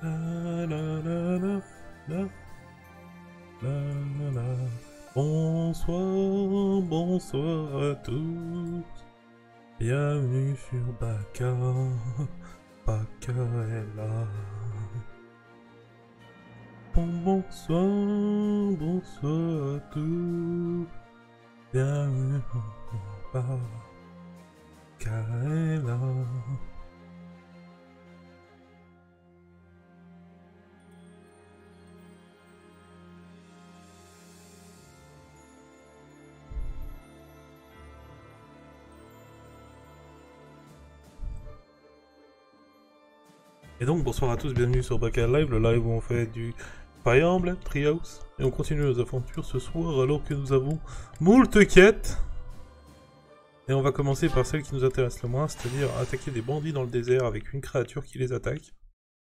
La, la, la, la, la, la, la. Bonsoir, bonsoir à tous. Bienvenue sur Baka. Baka est là. Bonsoir, bonsoir à tous. Bienvenue sur Baka est là. Et donc bonsoir à tous, bienvenue sur Baka Live, le live où on fait du Fire Emblem Treehouse. Et on continue nos aventures ce soir alors que nous avons moult quêtes. Et on va commencer par celle qui nous intéresse le moins, c'est-à-dire attaquer des bandits dans le désert avec une créature qui les attaque.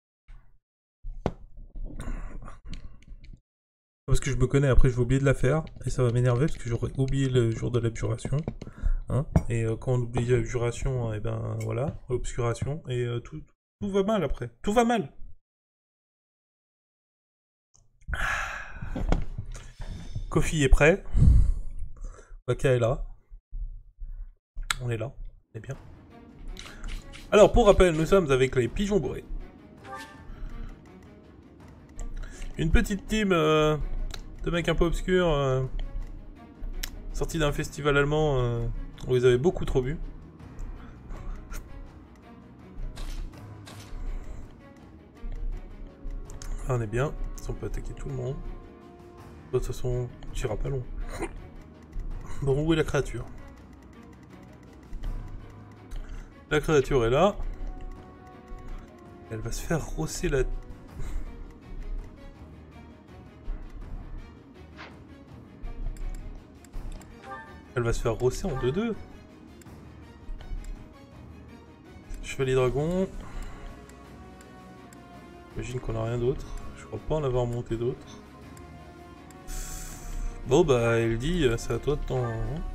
Parce que je me connais, après je vais oublier de la faire, et ça va m'énerver parce que j'aurais oublié le jour de l'abjuration. Hein, et quand on oublie l'abjuration, et ben voilà, obscuration, et tout va mal après. Tout va mal. Kofi est prêt. Baka est là. On est là. On est bien. Alors, pour rappel, nous sommes avec les pigeons bourrés. Une petite team de mecs un peu obscurs sortis d'un festival allemand où ils avaient beaucoup trop bu. Ah, on est bien. On peut attaquer tout le monde. De toute façon, tu iras pas long. Bon, où est la créature? La créature est là. Elle va se faire rosser la... Elle va se faire rosser en 2-2. Chevalier dragon. J'imagine qu'on a rien d'autre. Je crois pas en avoir monté d'autres. Bon bah elle dit c'est à toi de t'en...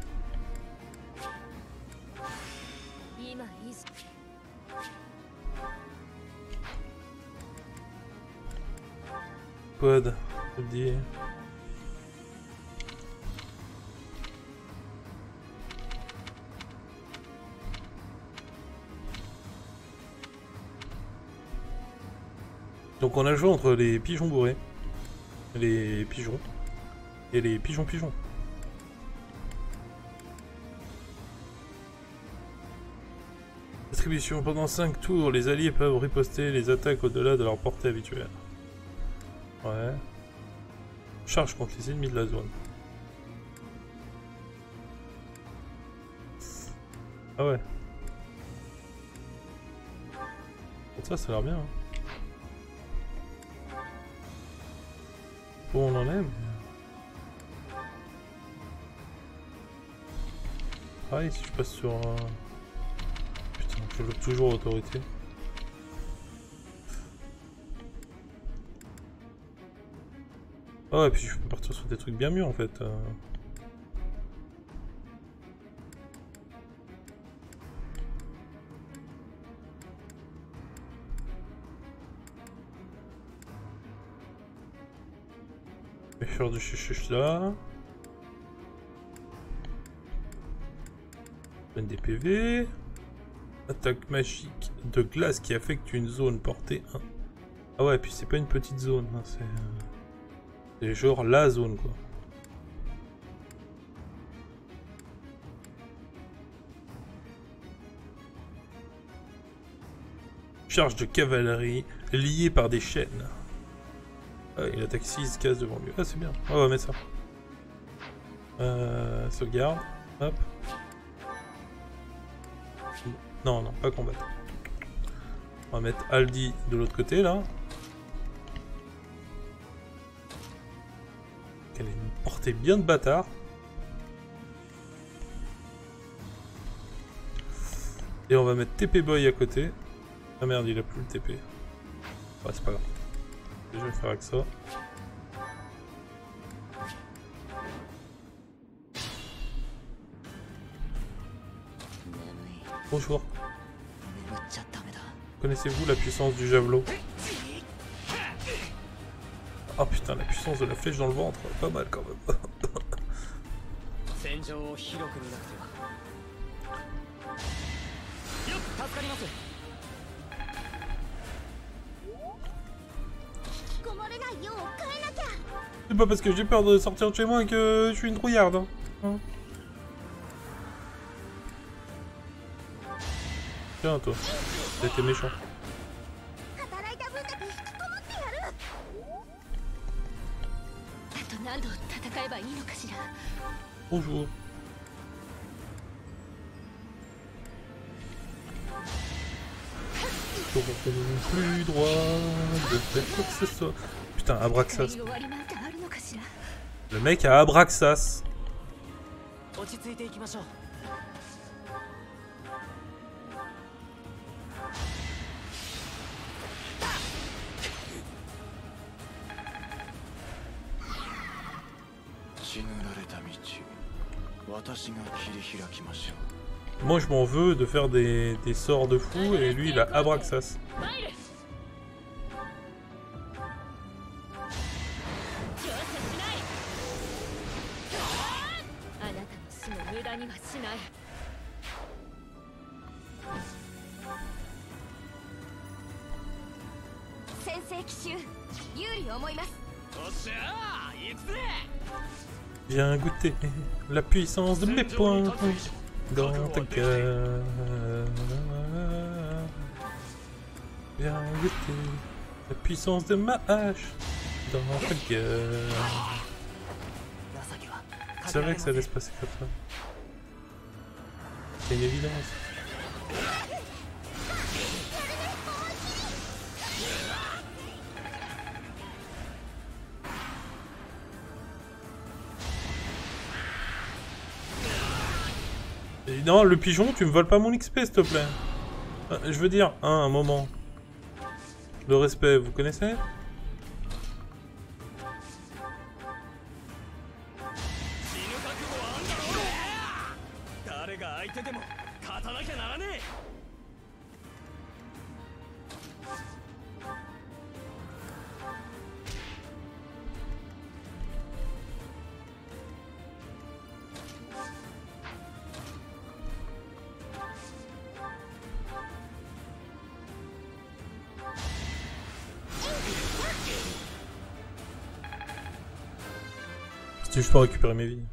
Quad, elle dit... Donc on a joué entre les pigeons bourrés, les pigeons, et les pigeons-pigeons. Distribution. Pendant 5 tours, les alliés peuvent riposter les attaques au-delà de leur portée habituelle. Ouais. Charge contre les ennemis de la zone. Ah ouais. Ça a l'air bien. Hein. Bon, on en aime. Pareil, si je passe sur... Putain, je joue toujours autorité. Ah ouais, puis je peux partir sur des trucs bien mieux en fait. Je vais faire du chuchuch là. Donne des PV. Attaque magique de glace qui affecte une zone portée 1. Ah ouais, puis c'est pas une petite zone, hein, c'est genre la zone quoi. Charge de cavalerie liée par des chaînes. Ah, il attaque 6 cases devant lui. Ah, c'est bien. On va mettre ça. Sauvegarde. Hop. Non, non, pas combattre. On va mettre Aldi de l'autre côté là. Elle a une portée bien de bâtard. Et on va mettre TP Boy à côté. Ah merde, il a plus le TP. Ouais, c'est pas grave. Je vais faire avec ça. Bonjour. Connaissez-vous la puissance du javelot? Oh putain, la puissance de la flèche dans le ventre, pas mal quand même. C'est pas parce que j'ai peur de sortir de chez moi que je suis une trouillarde. Hein. Tiens toi, t'as été méchant. Bonjour. Plus droit de faire quoi que ce soit. Putain, Abraxas. Le mec a Abraxas. Moi je m'en veux de faire des sorts de fou et lui il a Abraxas. Viens goûter la puissance de mes poings dans ta gueule. Viens goûter la puissance de ma hache dans ta gueule. Je savais que ça allait se passer comme ça. C'est une évidence. Et non, le pigeon, tu me voles pas mon XP, s'il te plaît. Je veux dire, un moment. Le respect, vous connaissez? C'était juste pour récupérer mes vies.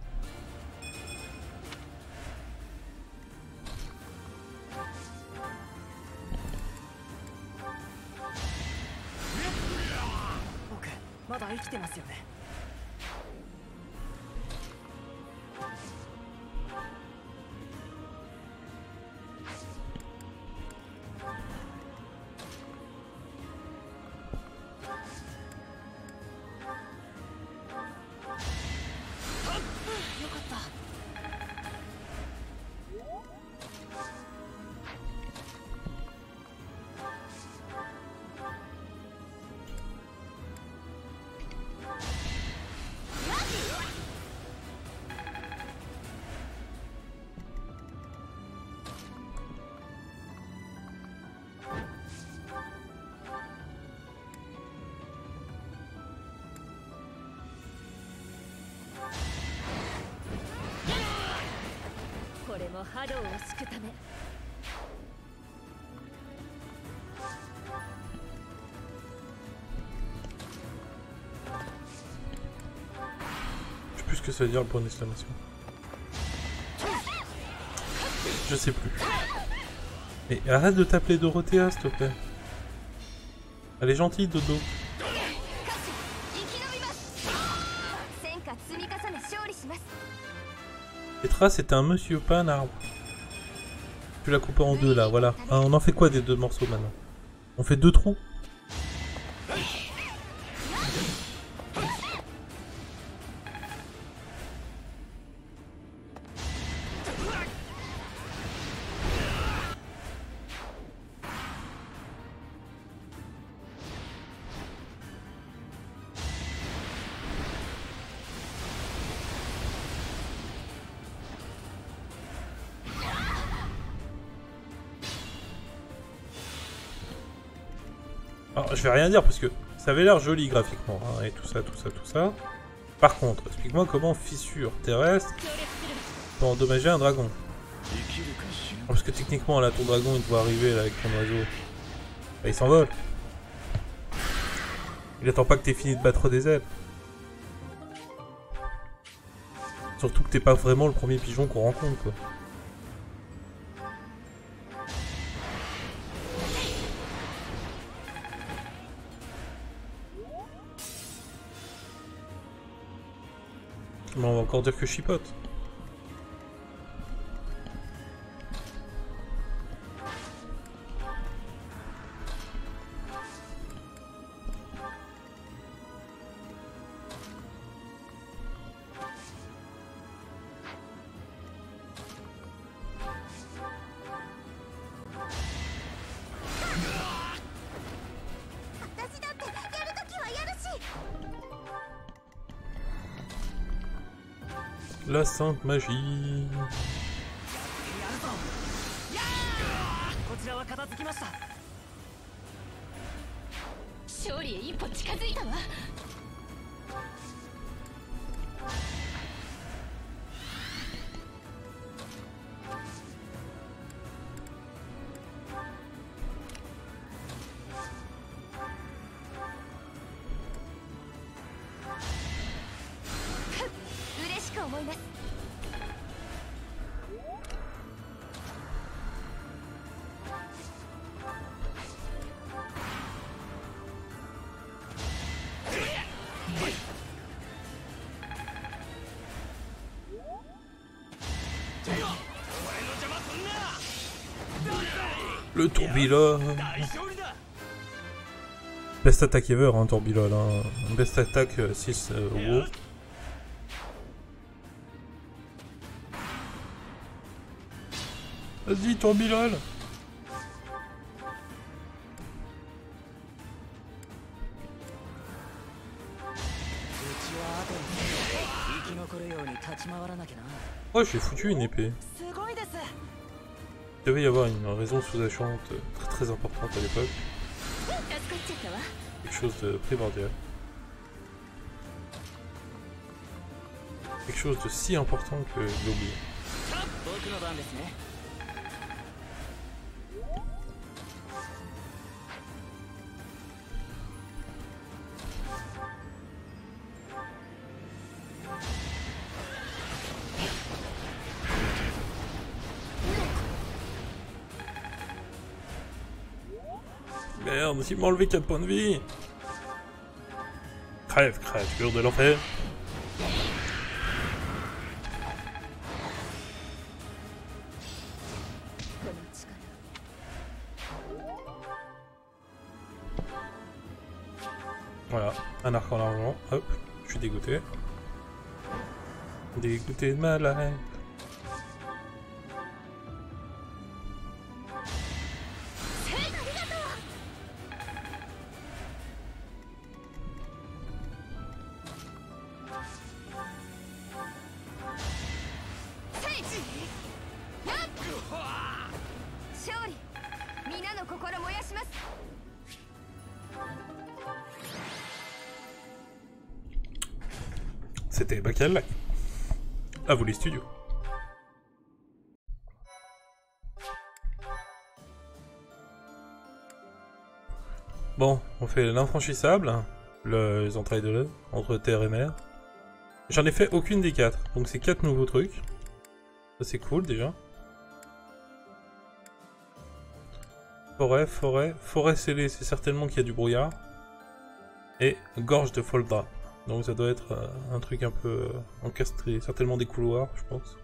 Je sais plus ce que ça veut dire le point d'exclamation. Je sais plus. Mais arrête de t'appeler Dorothea, s'il te plaît. Elle est gentille, Dodo. Petra, c'était un monsieur, pas un arbre. Tu l'as coupé en deux là, voilà. Ah, on en fait quoi des deux morceaux maintenant? On fait deux trous? Alors, je vais rien dire parce que Ça avait l'air joli graphiquement, hein, et tout ça, tout ça, tout ça. Par contre, explique-moi comment fissure terrestre peut endommager un dragon. Parce que techniquement, là, ton dragon, il doit arriver là, avec ton oiseau. Bah, il s'envole. Il attend pas que t'aies fini de battre des ailes. Surtout que t'es pas vraiment le premier pigeon qu'on rencontre, quoi. Mais on va encore dire que je chipote. La sainte magie. Le tourbillon. Best attack ever, hein, tourbillon. Hein. Best attack 6 WoW. Vas-y, tourbillon. Oh, j'ai foutu une épée. Il devait y avoir une raison sous-jacente très très importante à l'époque. Quelque chose de primordial. Quelque chose de si important que je l'ai oublié. Merde, il m'a enlevé 4 points de vie. Crève, créature de l'enfer. Voilà, un arc en argent. Hop, je suis dégoûté. Dégoûté de ma life. C'était Bacal Live. À vous les studios. Bon, on fait l'infranchissable, les entrailles de l'œuf, entre terre et mer. J'en ai fait aucune des 4, donc c'est 4 nouveaux trucs. Ça c'est cool déjà. Forêt scellée, c'est certainement qu'il y a du brouillard. Et gorge de Foldra. Donc ça doit être un truc un peu encastré, certainement des couloirs, je pense.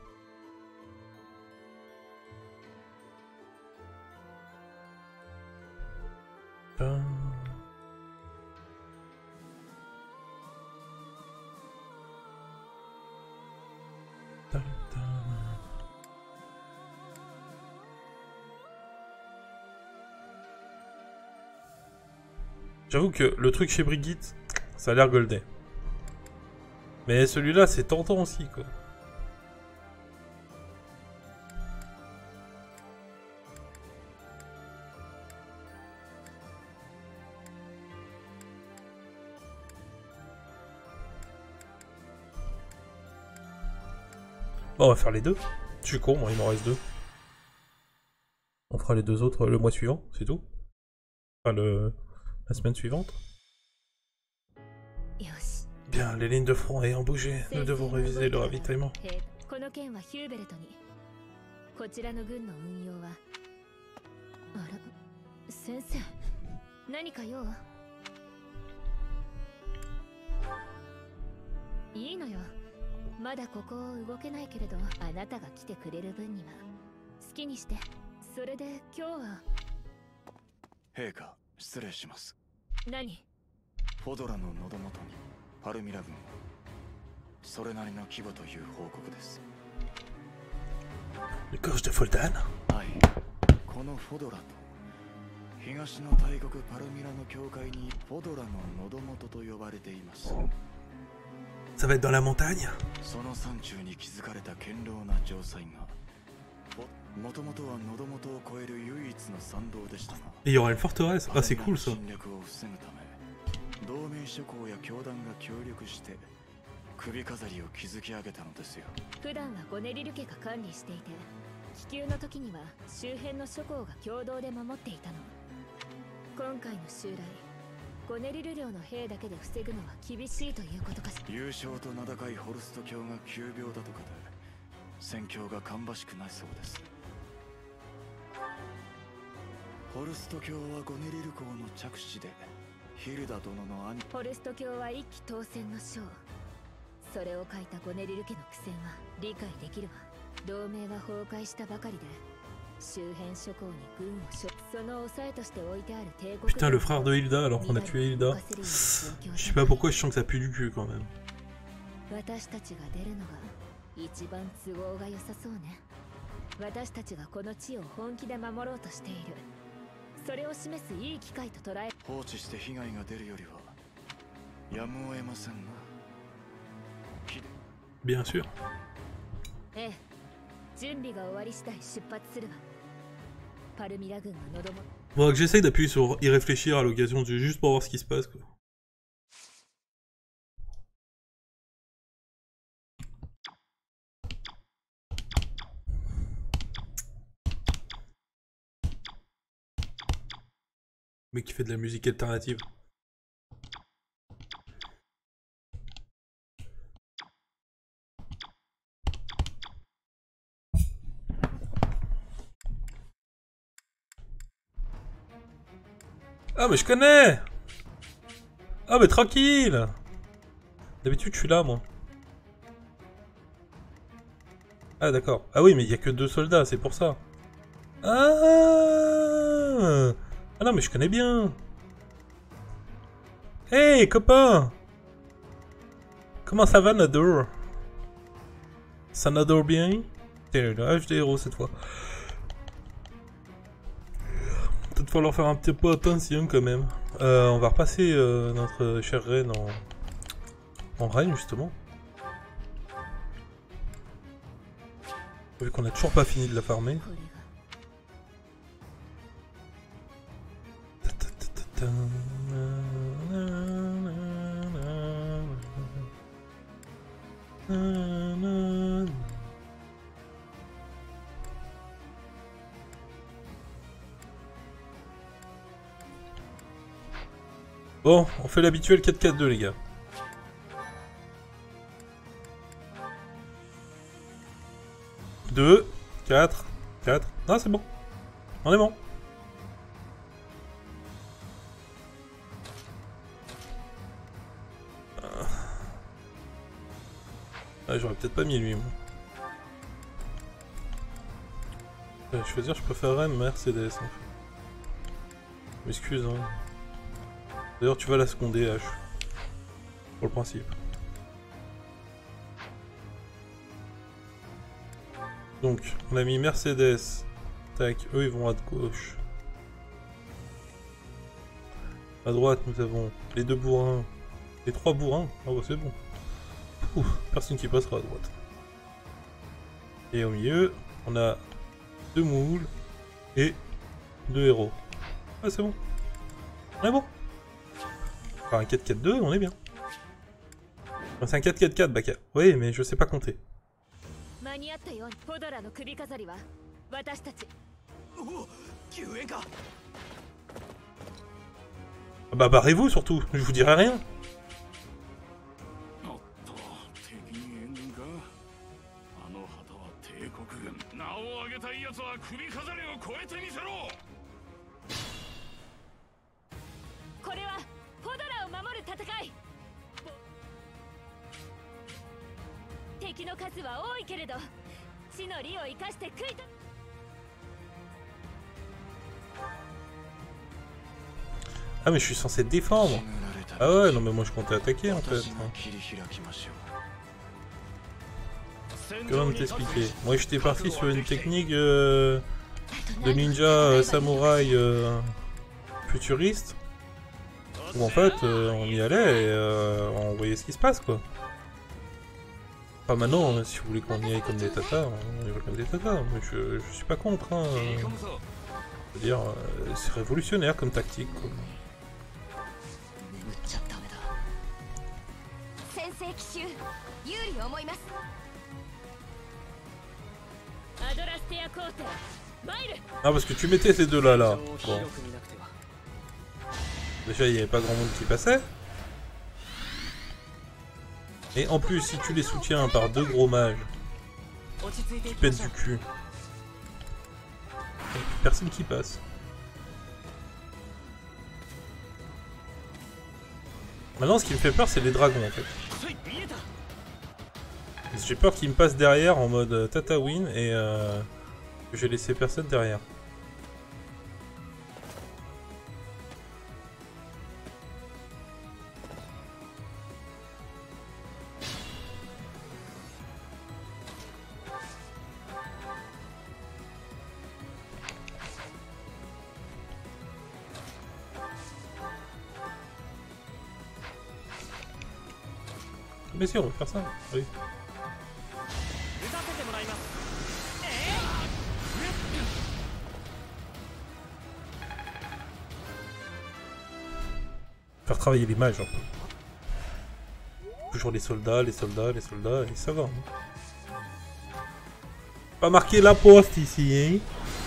J'avoue que le truc chez Brigitte, ça a l'air goldé. Mais celui-là, c'est tentant aussi, quoi. Bon, on va faire les deux. Je suis con, moi, il m'en reste deux. On fera les deux autres le mois suivant, c'est tout. Enfin, la semaine suivante. Bien, les lignes de front ayant bougé, nous devons réviser le ravitaillement. Le gorge de Foldan. 東の大国パルミラの教会にフォドラの喉元と呼ばれています。 Ça va être dans la montagne. その山中に築かれた堅牢な城塞がもともとは喉元を越える唯一の参道でしたが、 Et il y aura une forteresse. Ah, c'est cool ça. 侵略を防ぐため同盟諸侯や教団が協力して首飾りを築き上げたのですよ。 普段はゴネリル家が管理していて、気球の時には周辺の諸侯が共同で守っていたの。今回の襲来、ゴネリル領の兵だけで防ぐのは厳しいということかしら。 優勝と名高いホルスト教が急病だとかで戦況が芳しくないそうです。ホルスト教はゴネリル公の着手でヒルダ殿の兄。 ホルスト教は一騎当選の将。それを書いたゴネリル家の苦戦は理解できるわ。同盟は崩壊したばかりで周辺諸侯に軍をその抑えとして置いてある帝国。 Putain, le frère de Hilda alors qu'on a tué Hilda. Je sais pas pourquoi je sens que ça pue du cul quand même. 私たちが出るのが一番都合が良さそうね。私たちがこの地を本気で守ろうとしている。それを示すいい機会と捉え。 放置して被害が出るよりはやむを得ませんな。 Bien sûr. ええ、準備が終わり次第出発するわ。パルミラ軍が喉元。 Faudra que j'essaye d'appuyer sur y réfléchir à l'occasion, juste pour voir ce qui se passe quoi. Le mec qui fait de la musique alternative. Ah mais je connais. Ah mais tranquille. D'habitude je suis là moi. Ah d'accord. Ah oui mais il y a que 2 soldats, c'est pour ça. Ah, ah non mais je connais bien. Hey copain. Comment ça va Nador? Ça Nador bien? Tiens, le HD héros cette fois. Peut-être falloir faire un petit peu attention quand même. On va repasser notre chère reine en reine justement. Vu qu'on a toujours pas fini de la farmer. Bon, on fait l'habituel 4-4-2 les gars. Deux, 4, 4. Non, c'est bon. On est bon. Ah, j'aurais peut-être pas mis lui, moi. Choisir, je préférerais Mercedes en fait. M'excuse, hein. D'ailleurs, tu vas la seconder, H. Pour le principe. Donc, on a mis Mercedes. Tac, eux ils vont à gauche. À droite, nous avons les 2 bourrins. Les 3 bourrins. Ah bah c'est bon. Ouh, personne qui passera à droite. Et au milieu, on a 2 moules et 2 héros. Ah c'est bon. On est bon. Enfin un 4-4-2, on est bien. C'est un 4-4-4, Baka. Oui, mais je sais pas compter. 間に合ったよ。ポドラの首飾りは私たち。 おお、救援か。 Bah barrez-vous surtout, je vous dirai rien. おっと、敵に援軍か。あの旗は帝国軍。名を挙げたい奴は首飾りを越えてみせろ。 これはポドラを守る戦い。敵の数は多いけれど地の利を生かして食いと。 Ah mais je suis censé défendre. Ah ouais, non mais moi je comptais attaquer en fait. Comment t'expliquer? Moi j'étais parti sur une technique de ninja samouraï futuriste. Où en fait on y allait et on voyait ce qui se passe quoi. Enfin maintenant, si vous voulez qu'on y aille comme des tatas, on y va comme des tatas. Mais je suis pas contre hein. Je veux dire, c'est révolutionnaire comme tactique quoi. 有利を思います。アドラステア皇帝、参る。 Ah parce que tu mettais ces deux là. Bon. Déjà il n'y avait pas grand monde qui passait. Et en plus si tu les soutiens par deux gros mages qui pètent du cul, il n'y a plus personne qui passe. Maintenant ce qui me fait peur c'est les dragons en fait. J'ai peur qu'ils me passent derrière en mode Tatooine et que j'ai laissé personne derrière. Mais si, on va faire ça, oui. Faire travailler les mages un peu. Toujours les soldats, et ça va. Hein. Pas marquer la poste ici, hein.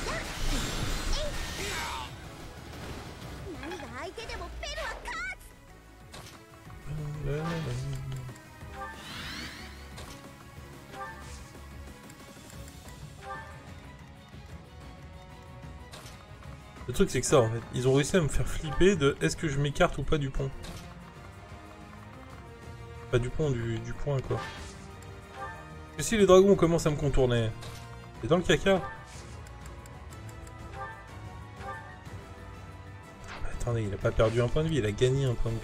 Le truc c'est que ça en fait, ils ont réussi à me faire flipper de est-ce que je m'écarte ou pas du pont. Pas du pont, du point quoi. Et si les dragons commencent à me contourner, c'est dans le caca. Attendez, il a pas perdu un point de vie, il a gagné un point de vie.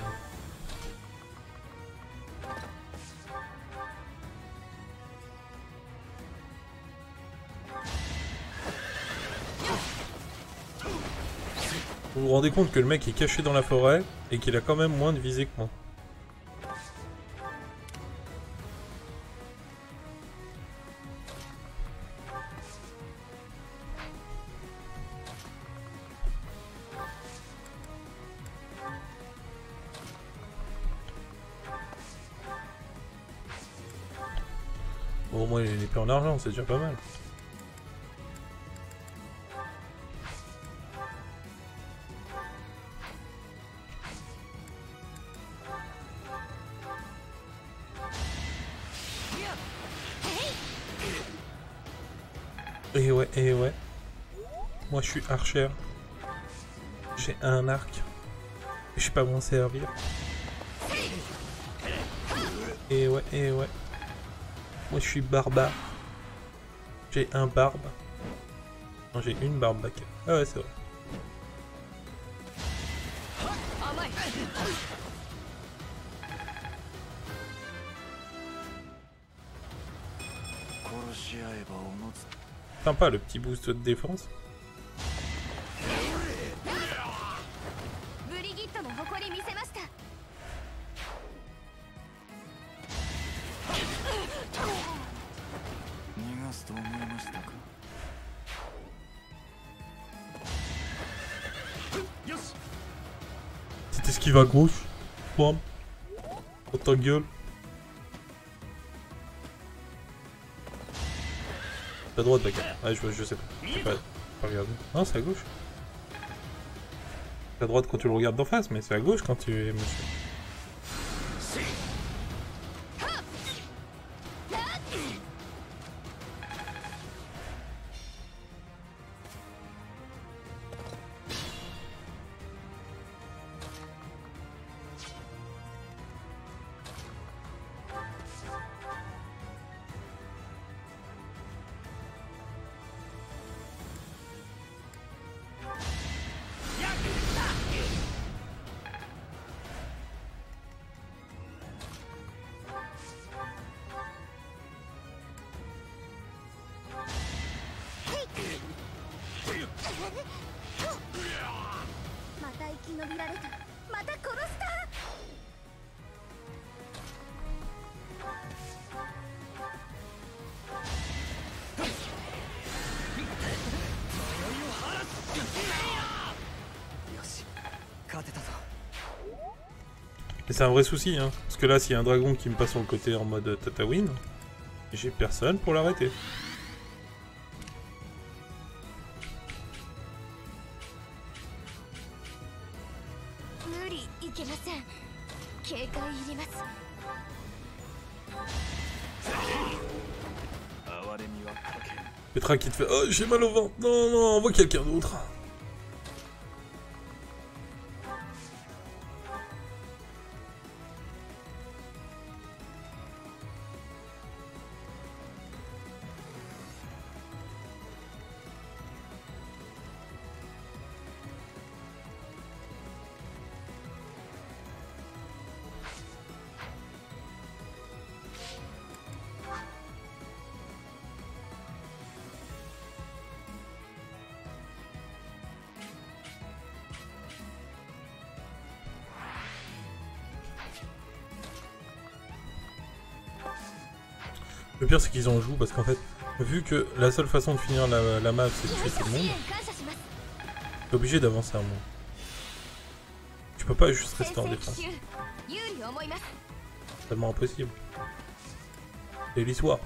Vous vous rendez compte que le mec est caché dans la forêt et qu'il a quand même moins de visée que moi. Bon, au moins il a une épée en argent, c'est déjà pas mal. Et ouais. Moi je suis archer. J'ai un arc. Je sais pas m'en servir. Et ouais. Moi je suis barbare. J'ai un barbe. Non, j'ai une barbe back. Ah ouais, c'est vrai. Sympa le petit boost de défense. Cette esquive à gauche. Bam. Dans ta gueule. À droite, d'accord. Ah, je sais pas. J'ai pas regardé. Non, c'est à gauche. C'est à droite quand tu le regardes d'en face, mais c'est à gauche quand tu es monsieur. Et c'est un vrai souci, hein. Parce que là, s'il y a un dragon qui me passe sur le côté en mode Tatooine, j'ai personne pour l'arrêter. Petra qui te fait « Oh, j'ai mal au ventre. Non, non, envoie quelqu'un d'autre. » Le pire, c'est qu'ils en jouent parce qu'en fait, vu que la seule façon de finir la map, c'est de tuer tout le monde, t'es obligé d'avancer un moment. Tu peux pas juste rester en défense. C'est tellement impossible. C'est l'histoire.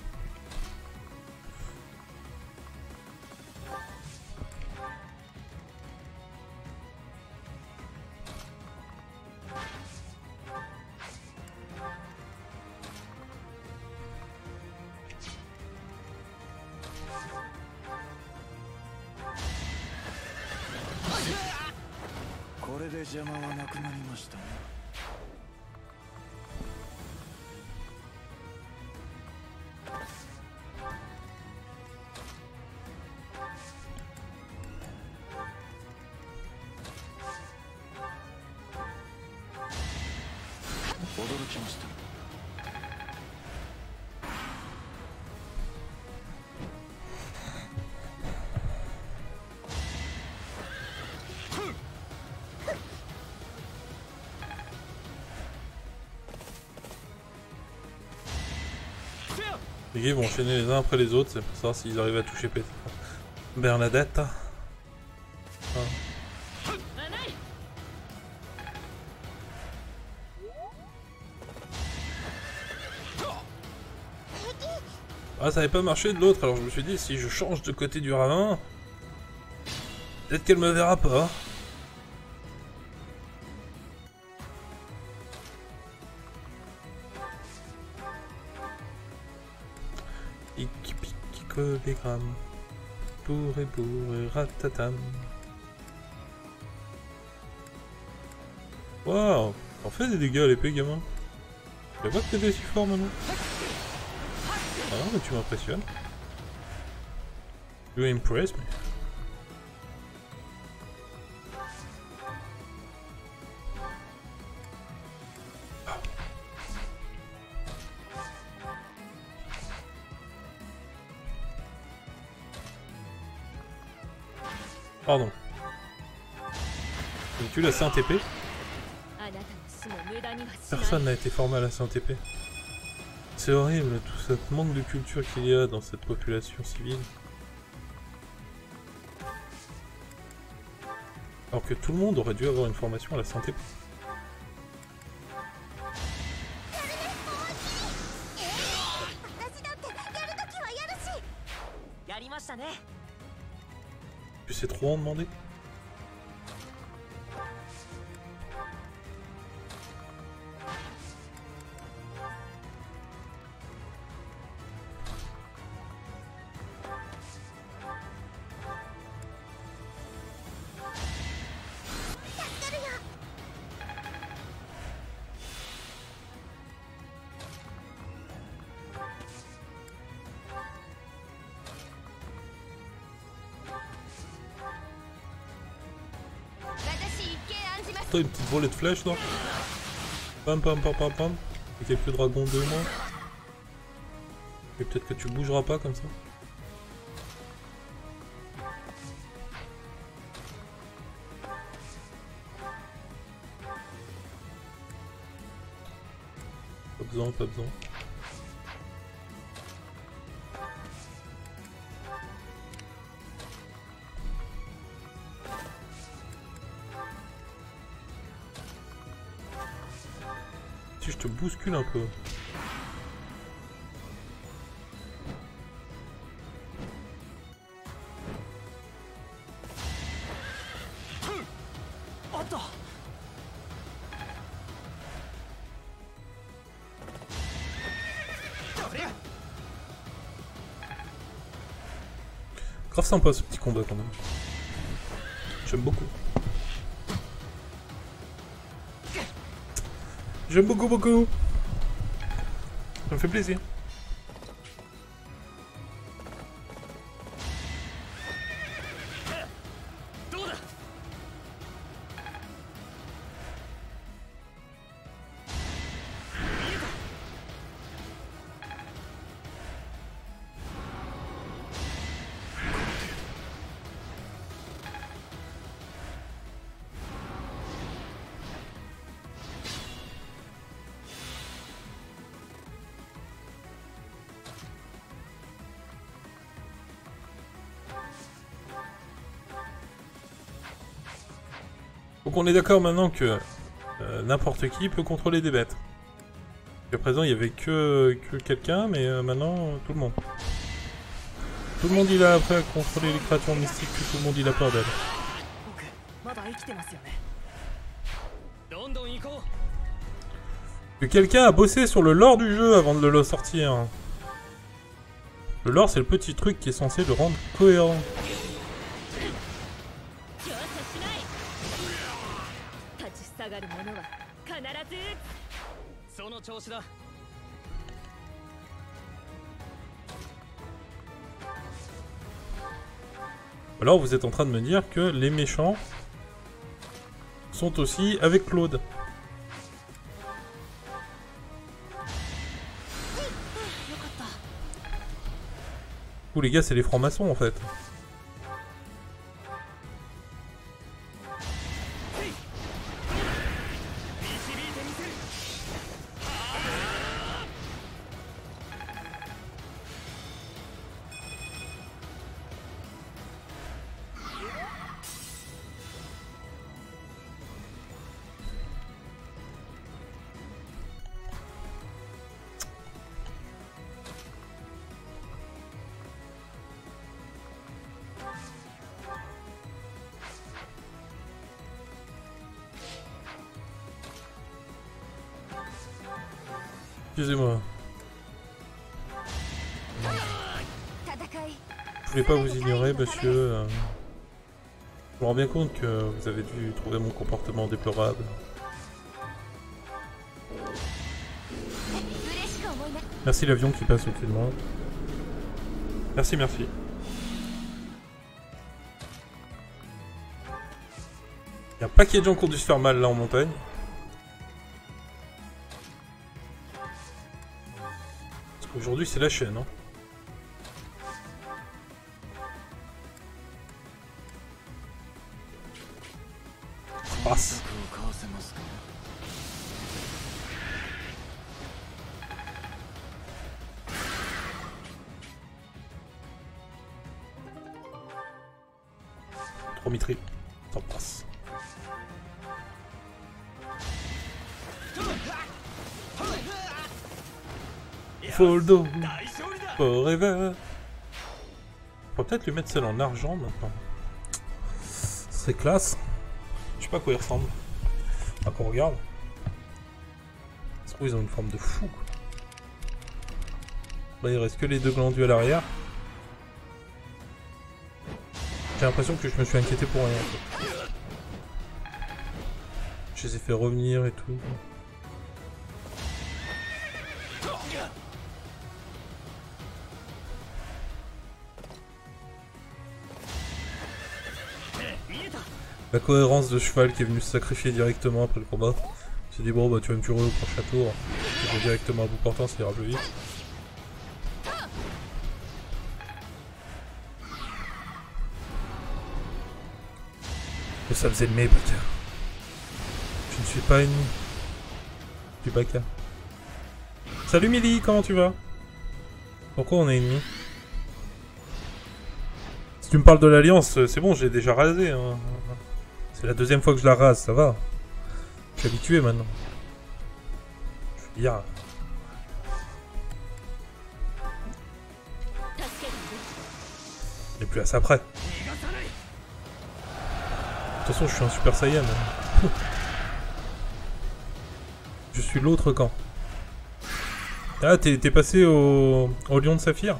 Les gars vont enchaîner les uns après les autres, c'est pour savoir s'ils arrivent à toucher Bernadette. Ah. Ah, ça avait pas marché de l'autre, alors je me suis dit, si je change de côté du ravin, peut-être qu'elle me verra pas. Télégramme. Bourré, ratatam. Waouh! On fait des dégâts à l'épée, gamin. Je vois que t'es si fort maintenant. Ah non, mais tu m'impressionnes. You impress me. Pardon. Tu la Saint TP? Personne n'a été formé à la Saint TP. C'est horrible tout ce manque de culture qu'il y a dans cette population civile. Alors que tout le monde aurait dû avoir une formation à la Saint TP. que c'est trop en demander? Toi, une petite volée de flèches là. Pam pam pam pam pam. Et quelques dragons de moi. Et peut-être que tu bougeras pas comme ça. Pas besoin, pas besoin. Si je te bouscule un peu. Grave sympa ce petit combat quand même. J'aime beaucoup. J'aime beaucoup beaucoup. Ça me fait plaisir. Donc on est d'accord maintenant que n'importe qui peut contrôler des bêtes. Jusqu'à présent il y avait que quelqu'un, mais maintenant tout le monde. Tout le monde il a après à contrôler les créatures mystiques, tout le monde il a peur d'elles. Que quelqu'un a bossé sur le lore du jeu avant de le sortir. Le lore c'est le petit truc qui est censé le rendre cohérent. Alors vous êtes en train de me dire que les méchants sont aussi avec Claude. Ouh les gars c'est les francs-maçons en fait. Excusez-moi. Je voulais pas vous ignorer, monsieur. Je me rends bien compte que vous avez dû trouver mon comportement déplorable. Merci l'avion qui passe au-dessus de moi. Merci, merci. Il y a un paquet de gens qui ont dû se faire mal là en montagne. Aujourd'hui c'est la chaîne, hein. Passe. Trop mitri. Ça passe. Foldo Forever. On va peut-être lui mettre celle en argent maintenant. C'est classe. Je sais pas à quoi ils ressemblent. Ah, qu'on regarde. Ça se trouve, ils ont une forme de fou, quoi. Là, il reste que les deux glandules à l'arrière. J'ai l'impression que je me suis inquiété pour rien, en fait. Je les ai fait revenir et tout. La cohérence de cheval qui est venu se sacrifier directement après le combat. Il s'est dit bon bah tu vas me tuer au prochain tour. Je vais directement à bout portant, ça ira plus vite. Mais ça faisait le Baka. Je ne suis pas ennemi du Baka. Salut Milly, comment tu vas? Pourquoi on est ennemis? Si tu me parles de l'Alliance, c'est bon, j'ai déjà rasé. Hein. C'est la deuxième fois que je la rase, ça va. Je suis habitué maintenant. Je veux dire... On n'est plus à ça près. De toute façon, je suis un Super Saiyan. Hein. Je suis l'autre camp. Ah, t'es passé au Lion de Saphir?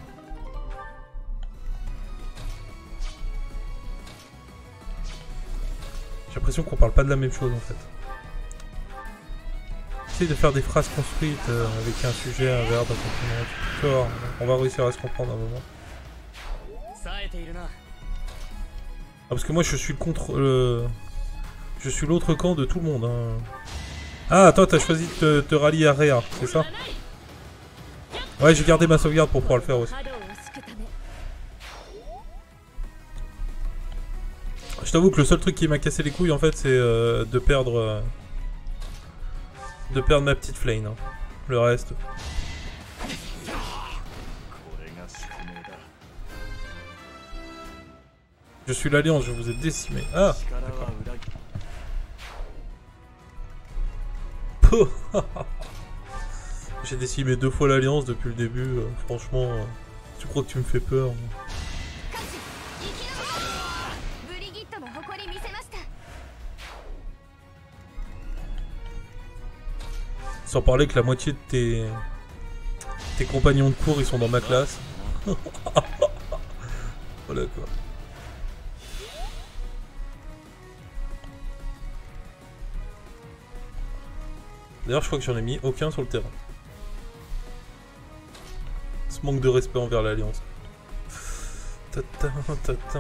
J'ai l'impression qu'on parle pas de la même chose en fait. Essaye de faire des phrases construites avec un sujet, un verbe, un complément. Tu vois, on va réussir à se comprendre à un moment. Ah, parce que moi je suis je suis l'autre camp de tout le monde. Hein. Ah, toi t'as choisi de te rallier à Rhea, c'est ça? Ouais, j'ai gardé ma sauvegarde pour pouvoir le faire aussi. Je t'avoue que le seul truc qui m'a cassé les couilles en fait c'est de perdre ma petite Flame. Hein. Le reste. Je suis l'Alliance, je vous ai décimé. Ah, d'accord. J'ai décimé 2 fois l'Alliance depuis le début. Franchement, tu crois que tu me fais peur? Sans parler que la moitié de tes compagnons de cours ils sont dans ma classe. Voilà quoi. D'ailleurs je crois que j'en ai mis aucun sur le terrain. Ce manque de respect envers l'Alliance. Tata, tata.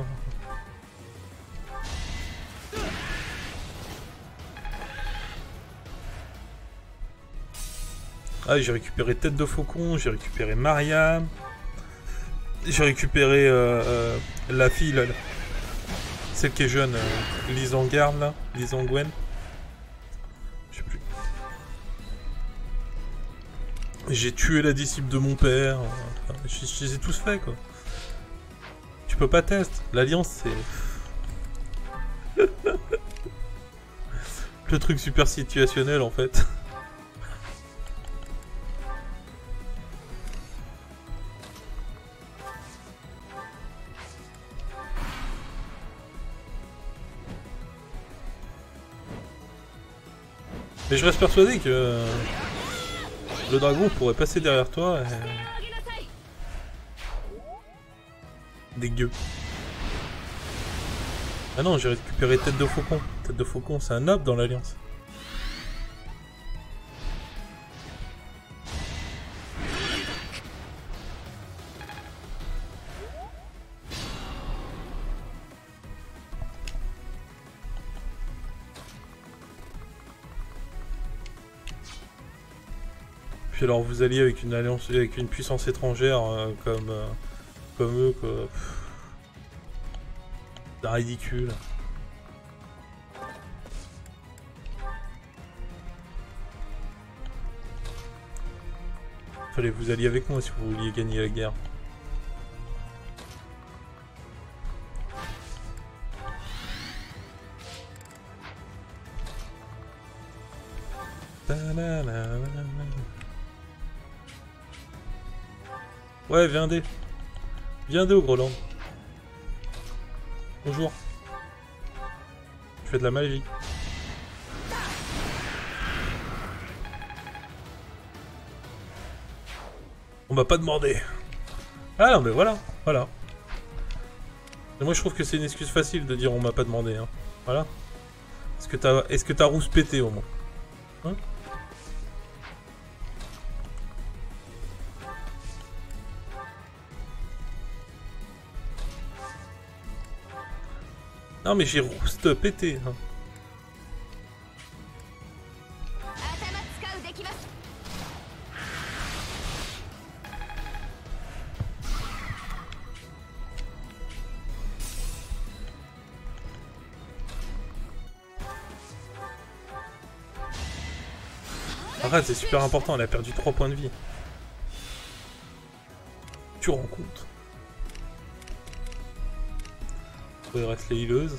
Ah, j'ai récupéré Tête de Faucon, j'ai récupéré Mariam, j'ai récupéré la fille, là, celle qui est jeune, Lisangard, là, Lisangwen. Je sais plus. J'ai tué la disciple de mon père, je les ai tous faits, quoi. Tu peux pas tester, l'Alliance, c'est... le truc super situationnel, en fait. Mais je reste persuadé que le dragon pourrait passer derrière toi et... Dégueu. Ah non, j'ai récupéré Tête de Faucon. Tête de Faucon, c'est un noble dans l'Alliance. Puis alors vous alliez avec une alliance, avec une puissance étrangère comme eux quoi. C'est ridicule. Fallait que vous alliez avec moi si vous vouliez gagner la guerre. Ouais, viens au Groland. Bonjour. fais de la magie. On m'a pas demandé. Ah non mais voilà, voilà. Et moi je trouve que c'est une excuse facile de dire on m'a pas demandé. Hein. Voilà. Est-ce que t'as rouspété au moins hein? Non mais j'ai rouste pété. Hein. Arrête, c'est super important, elle a perdu 3 points de vie. Tu rends compte. Il reste les healeuses.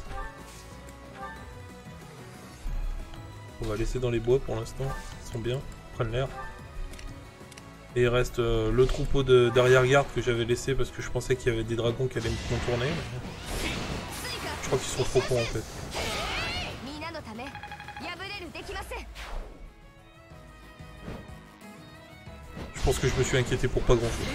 On va laisser dans les bois pour l'instant. Ils sont bien, ils prennent l'air. Et il reste le troupeau d'arrière-garde que j'avais laissé parce que je pensais qu'il y avait des dragons qui allaient me contourner. Je crois qu'ils sont trop cons en fait. Je pense que je me suis inquiété pour pas grand chose.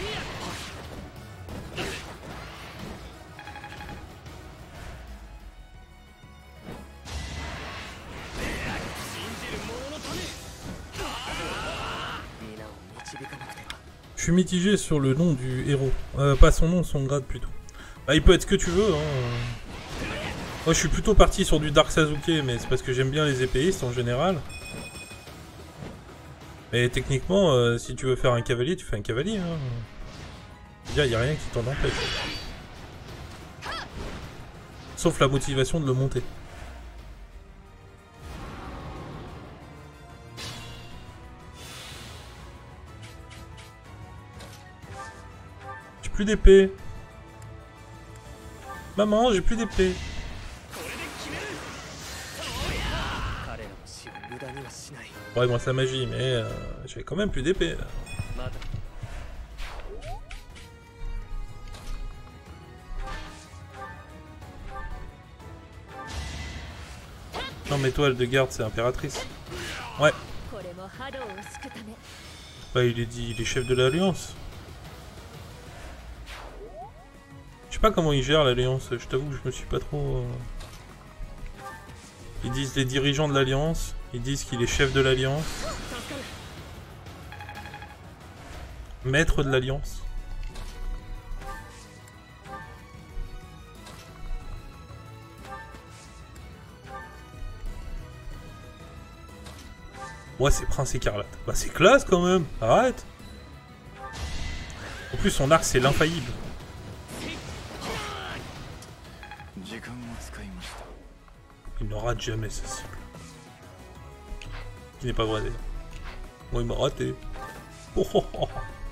Je suis mitigé sur le nom du héros. Pas son nom, son grade plutôt. Bah, il peut être ce que tu veux. Hein. Moi je suis plutôt parti sur du Dark Sasuke, mais c'est parce que j'aime bien les épéistes en général. Mais techniquement, si tu veux faire un cavalier, tu fais un cavalier. Hein. Il n'y a rien qui t'en empêche. Sauf la motivation de le monter. J'ai plus d'épée. Maman, j'ai plus d'épée. Ouais, bon, c'est la magie, mais j'avais quand même plus d'épée. Non, mais toi, de garde, c'est impératrice. Ouais. Bah, il est chef de l'Alliance. Je sais pas comment il gère l'Alliance, je t'avoue que je me suis pas trop... Ils disent les dirigeants de l'Alliance, ils disent qu'il est chef de l'Alliance. Maître de l'Alliance. Ouais, c'est Prince Écarlate. Bah c'est classe quand même, arrête. En plus son arc c'est l'infaillible. Il ne rate jamais sa cible. Ce qui n'est pas vrai d'ailleurs. Moi il m'a raté. Oh, oh, oh.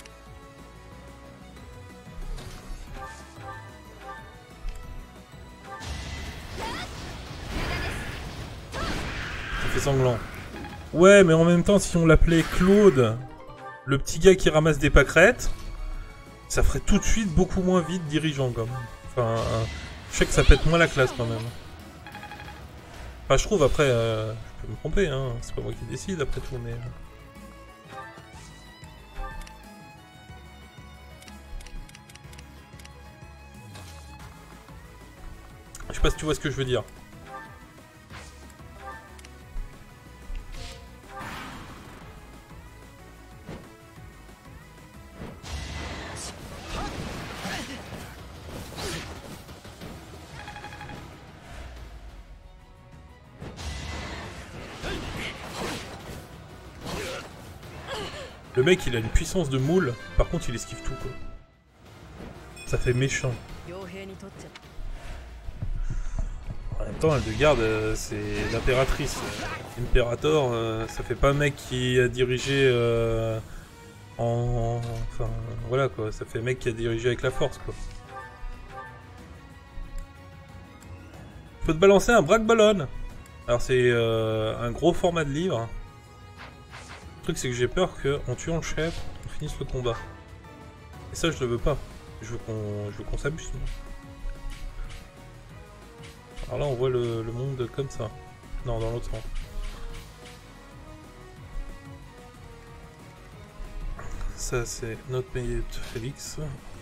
Ça fait sanglant. Ouais, mais en même temps, si on l'appelait Claude, le petit gars qui ramasse des pâquerettes, ça ferait tout de suite beaucoup moins vite dirigeant quand même. Enfin, je sais que ça pète moins la classe quand même. Enfin, je trouve après, je peux me tromper, hein, c'est pas moi qui décide après tout, mais... Je sais pas si tu vois ce que je veux dire. Le mec il a une puissance de moule, par contre il esquive tout quoi. Ça fait méchant. En même temps, Eldegarde, c'est l'impératrice. Imperator, ça fait pas un mec qui a dirigé Enfin, voilà quoi, ça fait un mec qui a dirigé avec la force quoi. Faut te balancer un braque-ballon. Alors c'est un gros format de livre. Le truc c'est que j'ai peur qu'en tuant le chef, on finisse le combat. Et ça je le veux pas. Je veux qu'on s'abuse. Alors là, on voit le monde comme ça. Non, dans l'autre sens. Ça, c'est notre maillot Félix.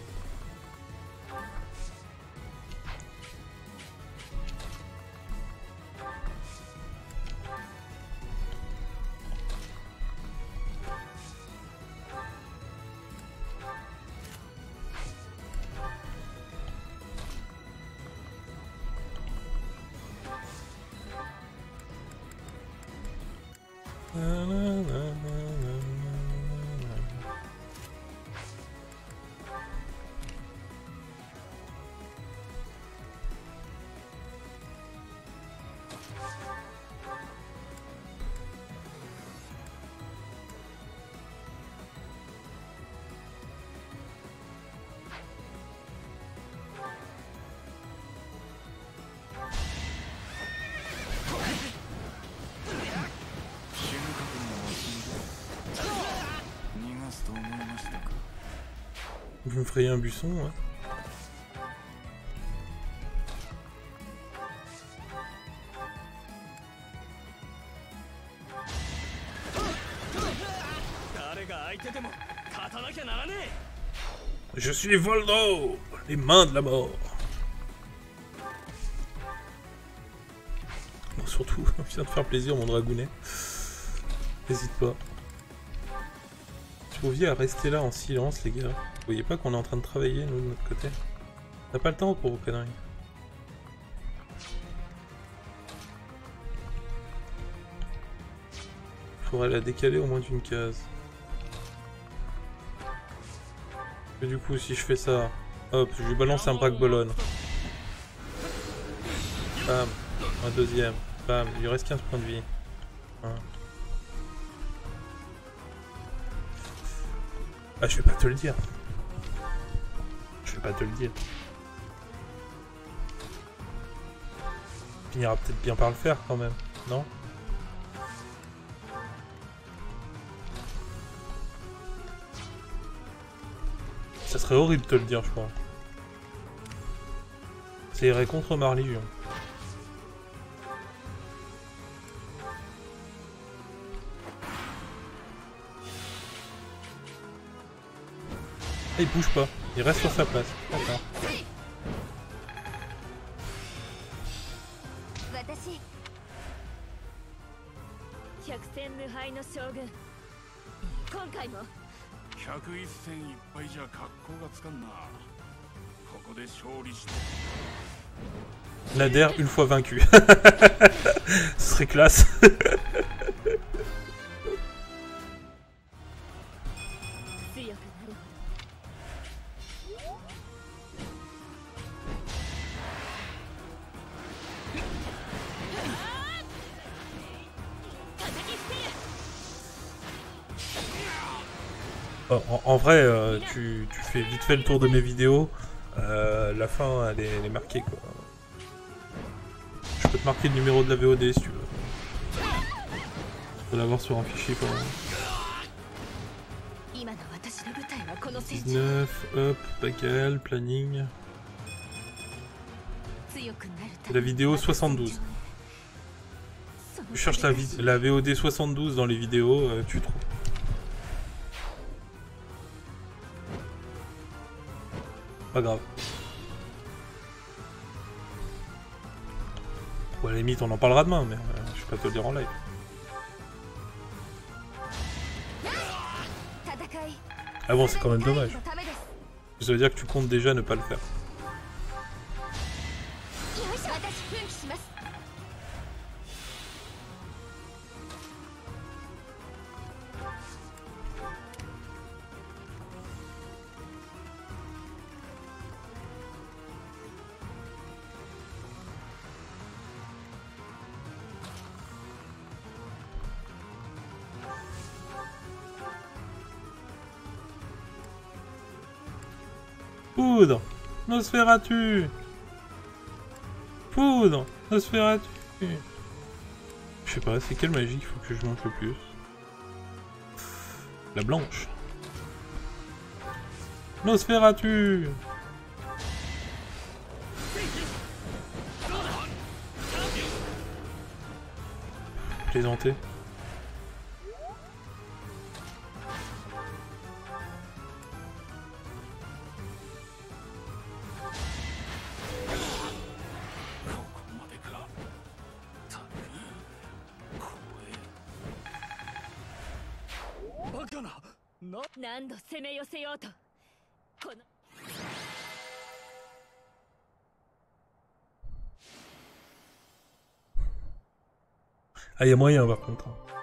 Vous me frayez un buisson, hein. Je suis Voldo, les mains de la mort. Bon, surtout, on vient de faire plaisir mon dragounet. N'hésite pas. Je vous à rester là en silence, les gars. Vous voyez pas qu'on est en train de travailler, nous, de notre côté? T'as pas le temps pour vos conneries. Faudrait la décaler au moins d'une case. Et du coup, si je fais ça, hop, je lui balance un braque-ballon. Bam, un deuxième. Bam, il lui reste 15 points de vie. Hein. Ah, je vais pas te le dire. Je vais pas te le dire. Il finira peut-être bien par le faire quand même, non? Ça serait horrible de te le dire, je crois. Ça irait contre ma religion. Ah, il bouge pas, il reste sur sa place. D'accord. Nader une fois vaincu. Ce serait classe. En vrai, tu fais vite fait le tour de mes vidéos. La fin, elle est marquée, quoi. Je peux te marquer le numéro de la VOD si tu veux. Tu peux l'avoir sur un fichier quand même. 19, hop, bagal, planning. La vidéo 72. Tu cherches la VOD 72 dans les vidéos, tu trouves. Pas grave. Ou à la limite on en parlera demain, mais je vais pas te le dire en live. Ah bon, c'est quand même dommage. Ça veut dire que tu comptes déjà ne pas le faire. Poudre, Nosferatu. Poudre, Nosferatu. Je sais pas, c'est quelle magie qu'il faut que je monte le plus? La blanche. Nosferatu. plaisanter. Ah, il y a moyen par contre.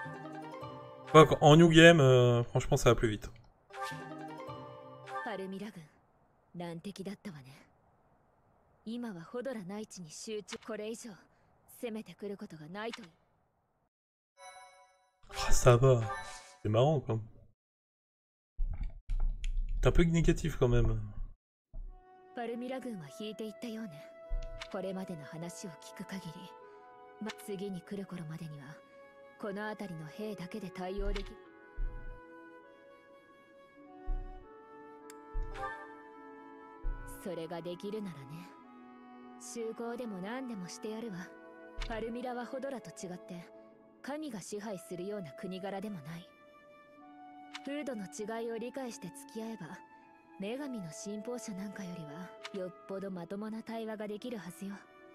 En New Game, franchement, ça va plus vite. パルミラ軍、難敵だったわね。今はホドラ内地に集中。これ以上攻めてくることがないと。 Ah, ça va. C'est marrant quoi. T'es un peu négatif quand même. パルミラ軍は引いていったようね。これまでの話を聞く限り、次に来る頃までにはこの辺りの兵だけで対応できる。それができるならね。集合でも何でもしてやるわ。パルミラはホドラと違って神が支配するような国柄でもない。風土の違いを理解して付き合えば、女神の信奉者なんかよりはよっぽどまともな対話ができるはずよ。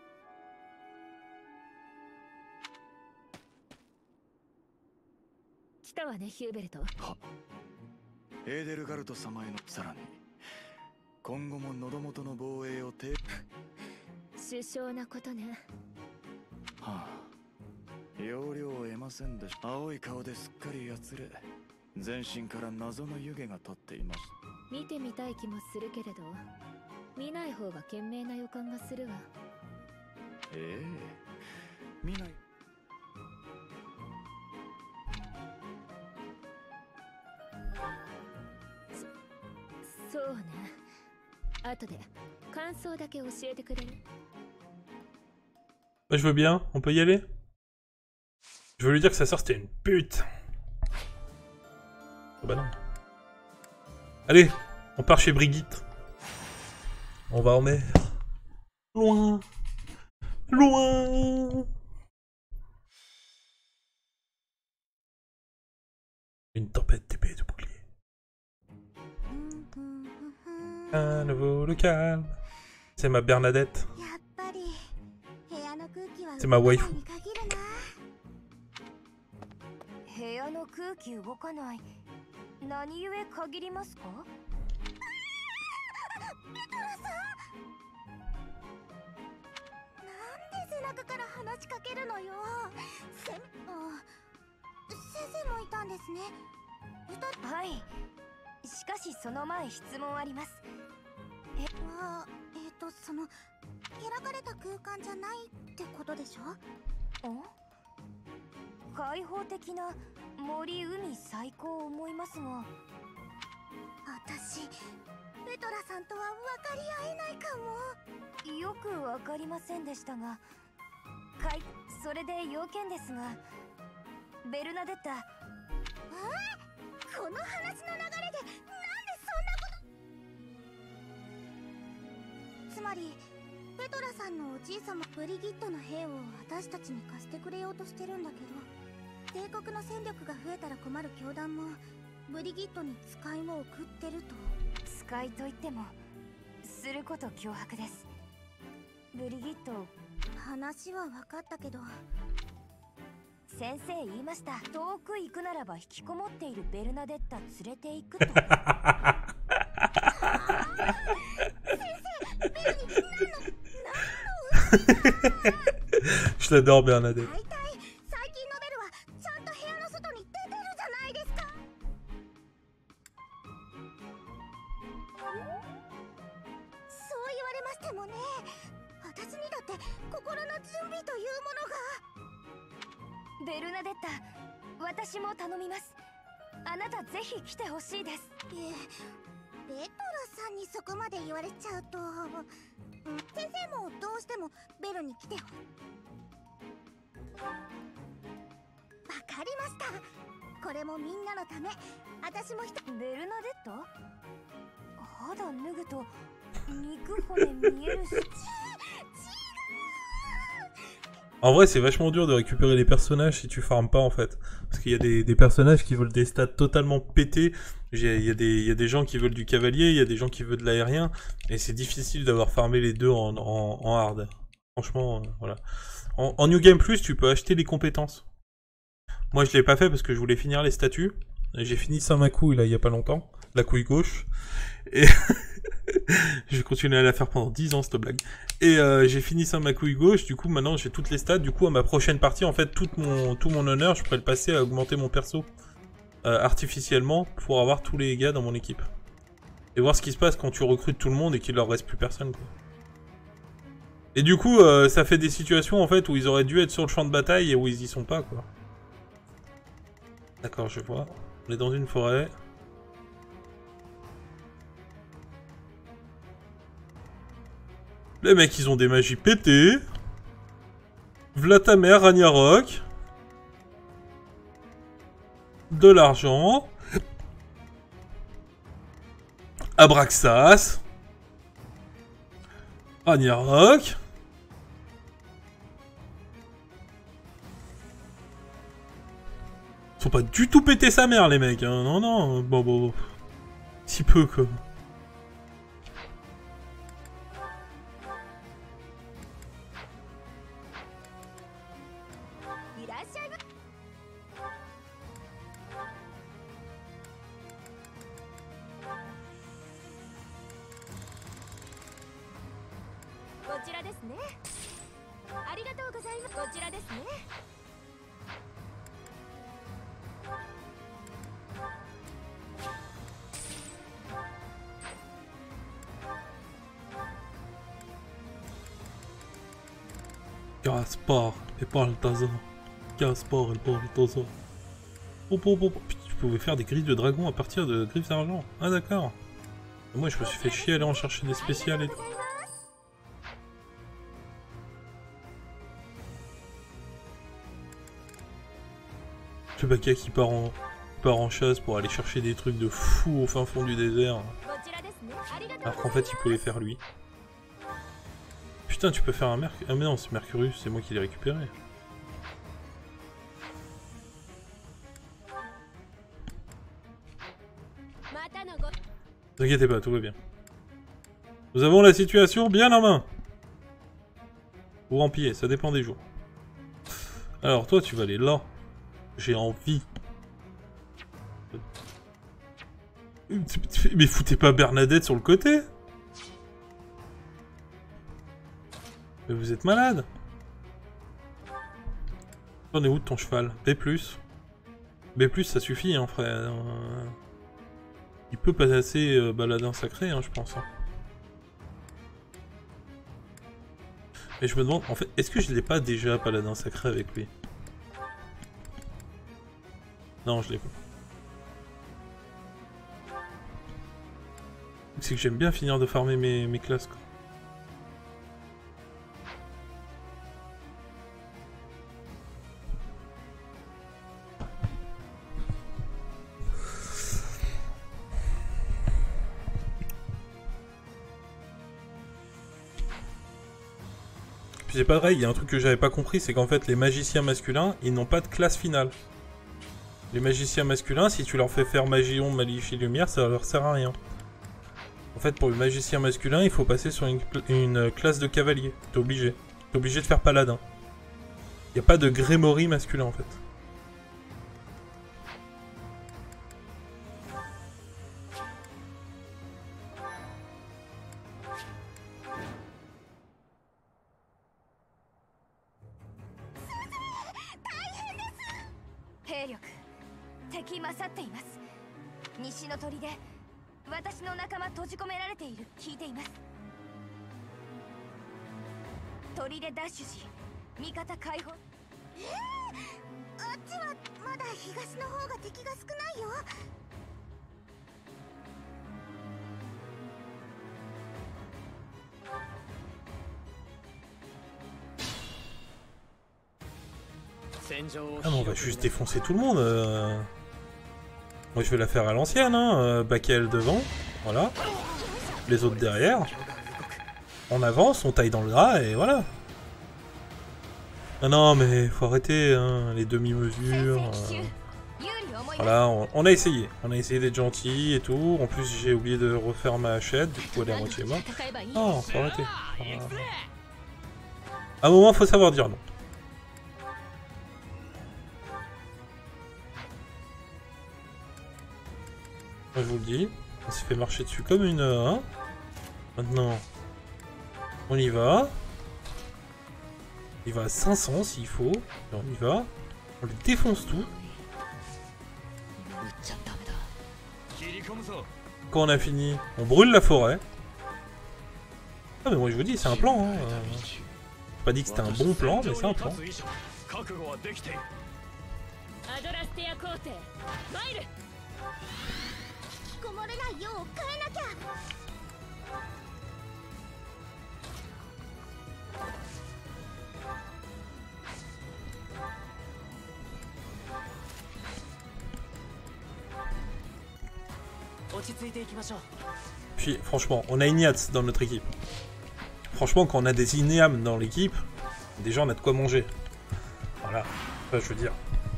来たわね、ヒューベルト。 はエーデルガルト様への、さらに今後も喉元の防衛を首相なことね。 はあ、要領を得ませんでした。青い顔ですっかりやつれ、全身から謎の湯気が立っていました。 見てみたい気もするけれど、見ない方が賢明な予感がするわ。 ええ、見ない。 そうね。後で感想だけ教えてくれる？ Je veux bien, on peut y aller? Je veux lui dire que sa sœur c'était une pute. Oh bah non. Allez, on part chez Brigitte. On va en mer. Loin. Loin. Une tempête d'épée et de bouclier. À nouveau le calme. C'est ma Bernadette. C'est ma waifu. 部屋の空気動かない。何故限りますか？ペトラさん、なんで背中から話しかけるのよ。先生もいたんですね。はい。しかしその前質問あります。その開かれた空間じゃないってことでしょ？開放的な森海最高思いますが、私ペトラさんとは分かり合えないかも。よく分かりませんでしたが、それで要件ですが、ベルナデッタ。この話の流れでなんでそんなこと。つまりペトラさんのおじい様ブリギットの兵を私たちに貸してくれようとしてるんだけど、帝国の戦力が増えたら困る教団もブリギットに使いを送ってると。使いといってもすること脅迫です。ブリギット、話は分かったけど、先生言いました。遠く行くならば引きこもっているベルナデッタ連れて行くと。 Je l'adore Bernadette. 最近のベルはちゃんと部屋の外に出てるじゃないですか。そう言われましてもね、私にだって心の準備というものが。ベルナデッタ、私も頼みます。あなたぜひ来てほしいです。ペトラさんにそこまで言われちゃうと、先生もどうしてもベルに来て。わかりました。これもみんなのため。私もベルナデッタ、肌脱ぐと肉骨見えるし。違う。 En vrai, c'est vachement dur de récupérer les personnages si tu farmes pas, en fait. Parce qu'il y a des personnages qui veulent des stats totalement pétés. Il y a des gens qui veulent du cavalier, il y a des gens qui veulent de l'aérien. Et c'est difficile d'avoir farmé les deux en hard. Franchement, voilà. En New Game Plus, tu peux acheter les compétences. Moi, je l'ai pas fait parce que je voulais finir les statuts. J'ai fini Saint-Macou, là, il y a pas longtemps. La couille gauche. Et... je vais continuer à la faire pendant 10 ans, cette blague. Et j'ai fini ça ma couille gauche, du coup maintenant j'ai toutes les stats, du coup à ma prochaine partie, en fait tout mon honneur, je pourrais le passer à augmenter mon perso artificiellement pour avoir tous les gars dans mon équipe. Et voir ce qui se passe quand tu recrutes tout le monde et qu'il leur reste plus personne, quoi. Et du coup ça fait des situations en fait où ils auraient dû être sur le champ de bataille et où ils y sont pas, quoi. D'accord, je vois. On est dans une forêt. Les mecs, ils ont des magies pétées. V'là ta mère, Ragnarok. De l'argent. Abraxas. Ragnarok. Ils sont pas du tout pété sa mère, les mecs. Hein. Non, non. Bon. Si peu, quoi. Gaspard et Balthazar. Gaspard et Balthazar. Oh. Tu pouvais faire des griffes de dragon à partir de griffes d'argent. Ah d'accord. Moi je me suis fait chier à aller en chercher des spéciales et tout. Le Baka qui part en chasse pour aller chercher des trucs de fou au fin fond du désert. Alors qu'en fait il peut les faire lui. Putain, tu peux faire un Mercurius. Ah mais non, c'est Mercurius, c'est moi qui l'ai récupéré. Ne t'inquiétez pas, tout va bien. Nous avons la situation bien en main. Ou en pied, ça dépend des jours. Alors toi, tu vas aller là. J'ai envie. Mais foutez pas Bernadette sur le côté. Mais vous êtes malade. T'en es où de ton cheval? B+. B+, ça suffit, hein, frère. Il peut passer baladin sacré, hein, je pense. Hein. Mais je me demande, en fait, est-ce que je l'ai pas déjà paladin sacré avec lui? Non, je l'ai pas. C'est que j'aime bien finir de farmer mes classes, quoi. Puis c'est pareil, il y a un truc que j'avais pas compris, c'est qu'en fait les magiciens masculins, ils n'ont pas de classe finale. Les magiciens masculins, si tu leur fais faire magie ombre, maléfice lumière, ça leur sert à rien. En fait, pour le magicien masculin, il faut passer sur une classe de cavalier. T'es obligé. T'es obligé de faire paladin. Il n'y a pas de grémory masculin, en fait. Ah mais on va juste défoncer tout le monde. Moi je vais la faire à l'ancienne, hein. Bakel devant, voilà. Les autres derrière. On avance, on taille dans le drap et voilà. Ah non, mais faut arrêter, hein, les demi-mesures. Voilà, on a essayé. On a essayé d'être gentil et tout. En plus, j'ai oublié de refaire ma hachette, du coup, elle est à moitié morte. Non, faut arrêter. À un moment, faut savoir dire non. Moi, je vous le dis, on s'est fait marcher dessus comme une... Hein. Maintenant, on y va. Il va à 500 s'il faut. Et on y va. On les défonce tout. Quand on a fini, on brûle la forêt. Ah mais moi je vous dis, c'est un plan. Hein. J'ai pas dit que c'était un bon plan, mais c'est un plan. Puis franchement, on a Ignatz dans notre équipe. Franchement, quand on a des Ineam dans l'équipe, déjà on a de quoi manger. Voilà, ça je veux dire.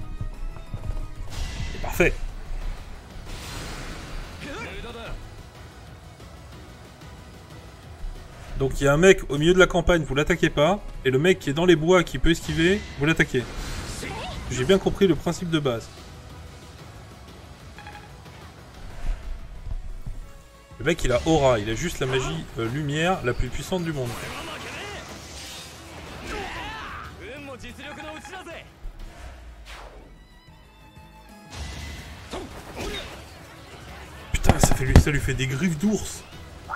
C'est parfait. Donc il y a un mec au milieu de la campagne, vous l'attaquez pas, et le mec qui est dans les bois, qui peut esquiver, vous l'attaquez. J'ai bien compris le principe de base. Le mec il a aura, il a juste la magie lumière la plus puissante du monde. Putain, ça lui fait des griffes d'ours.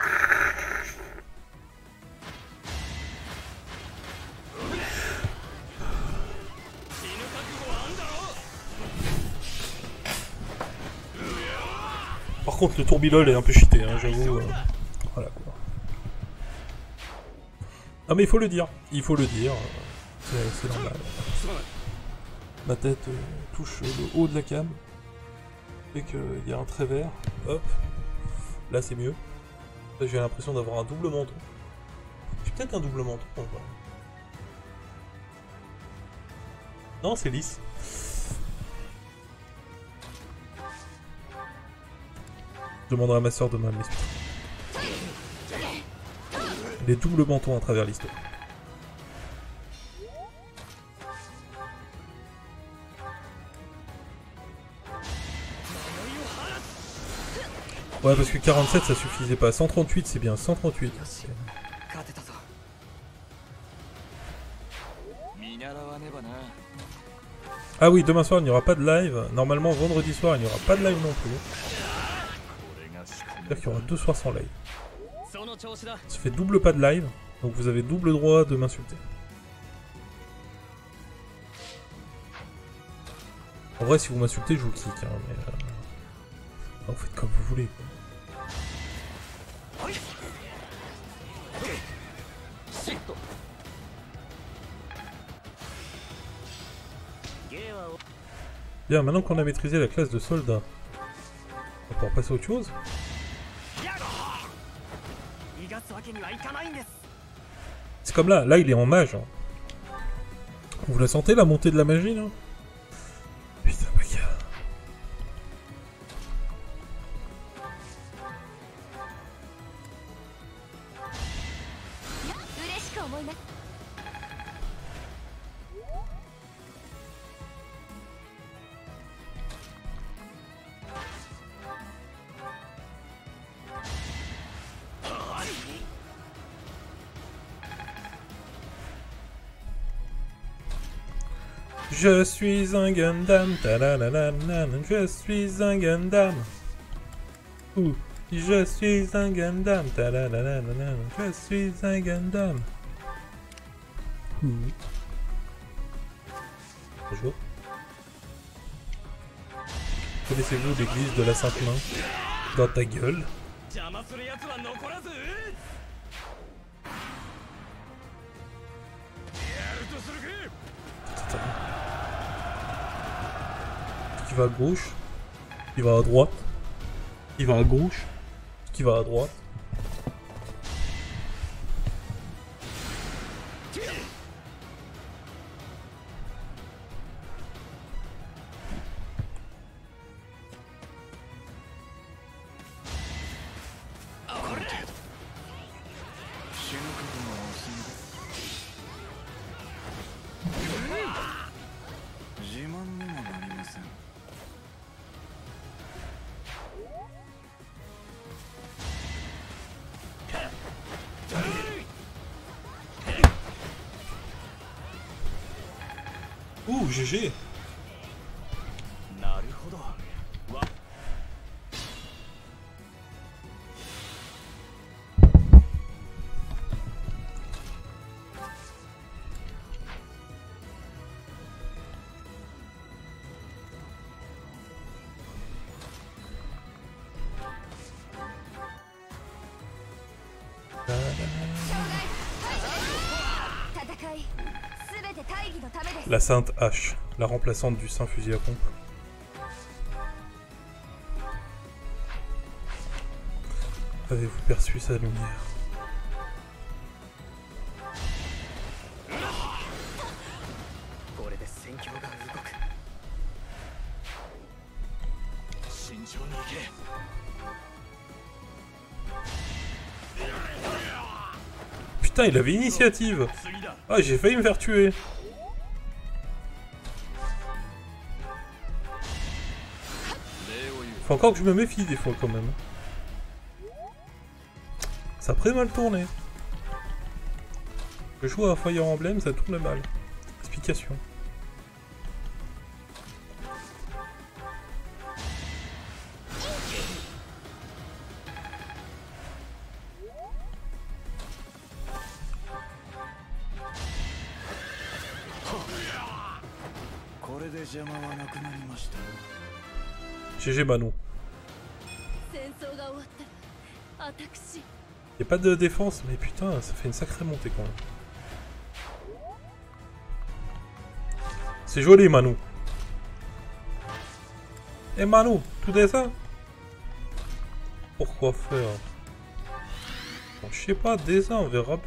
Par contre, le tourbilol est un peu cheaté, hein, j'avoue. Voilà quoi. Ah, mais il faut le dire. Il faut le dire. C'est normal. Ma tête touche le haut de la cam. Et qu'il y a un trait vert. Hop. Là, c'est mieux. Là, j'ai l'impression d'avoir un double menton. J'ai peut-être un double menton. Voilà. Non, c'est lisse. Je demanderai à ma soeur demain de m'expliquer. Les doubles mentons à travers l'histoire. Ouais, parce que 47 ça suffisait pas. 138 c'est bien, 138. Ah oui, demain soir il n'y aura pas de live. Normalement vendredi soir il n'y aura pas de live non plus. C'est-à-dire qu'il y aura 2 soirs sans live. Ça fait double pas de live, donc vous avez double droit de m'insulter. En vrai, si vous m'insultez, je vous kick, hein, mais vous faites comme vous voulez. Bien, maintenant qu'on a maîtrisé la classe de soldat, on va pouvoir passer à autre chose. C'est comme là il est en mage. Hein. Vous la sentez la montée de la magie là? Putain, ma gars. Je suis un Gundam, je suis un Gundam. Ouh, je suis un Gundam, je suis un Gundam. Bonjour. Connaissez-vous l'église de la Sainte Main? Dans ta gueule. Qui va à gauche, qui va à droite, qui va à gauche, qui va à droite. GG. なるほど。わ La Sainte Hache, la remplaçante du Saint Fusil à pompe. Avez-vous perçu sa lumière? Putain, il avait initiative. Ah, j'ai failli me faire tuer. Faut encore que je me méfie des fois quand même. Ça a très mal tourné. Je joue à Fire Emblem, ça tourne mal. Explication. GG Manon. Y'a pas de défense, mais putain, ça fait une sacrée montée quand même. C'est joli Manon. Eh Manon, tout descend. Pourquoi faire? Bon, je sais pas, descend, on verra.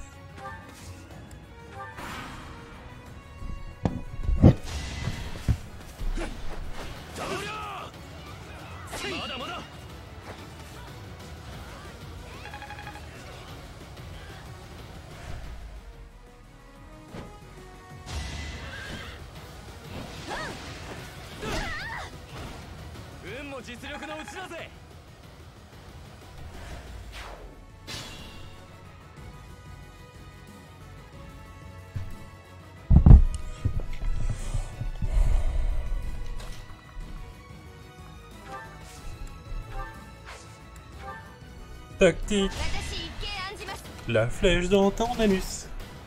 Tactique. La flèche dans ton anus.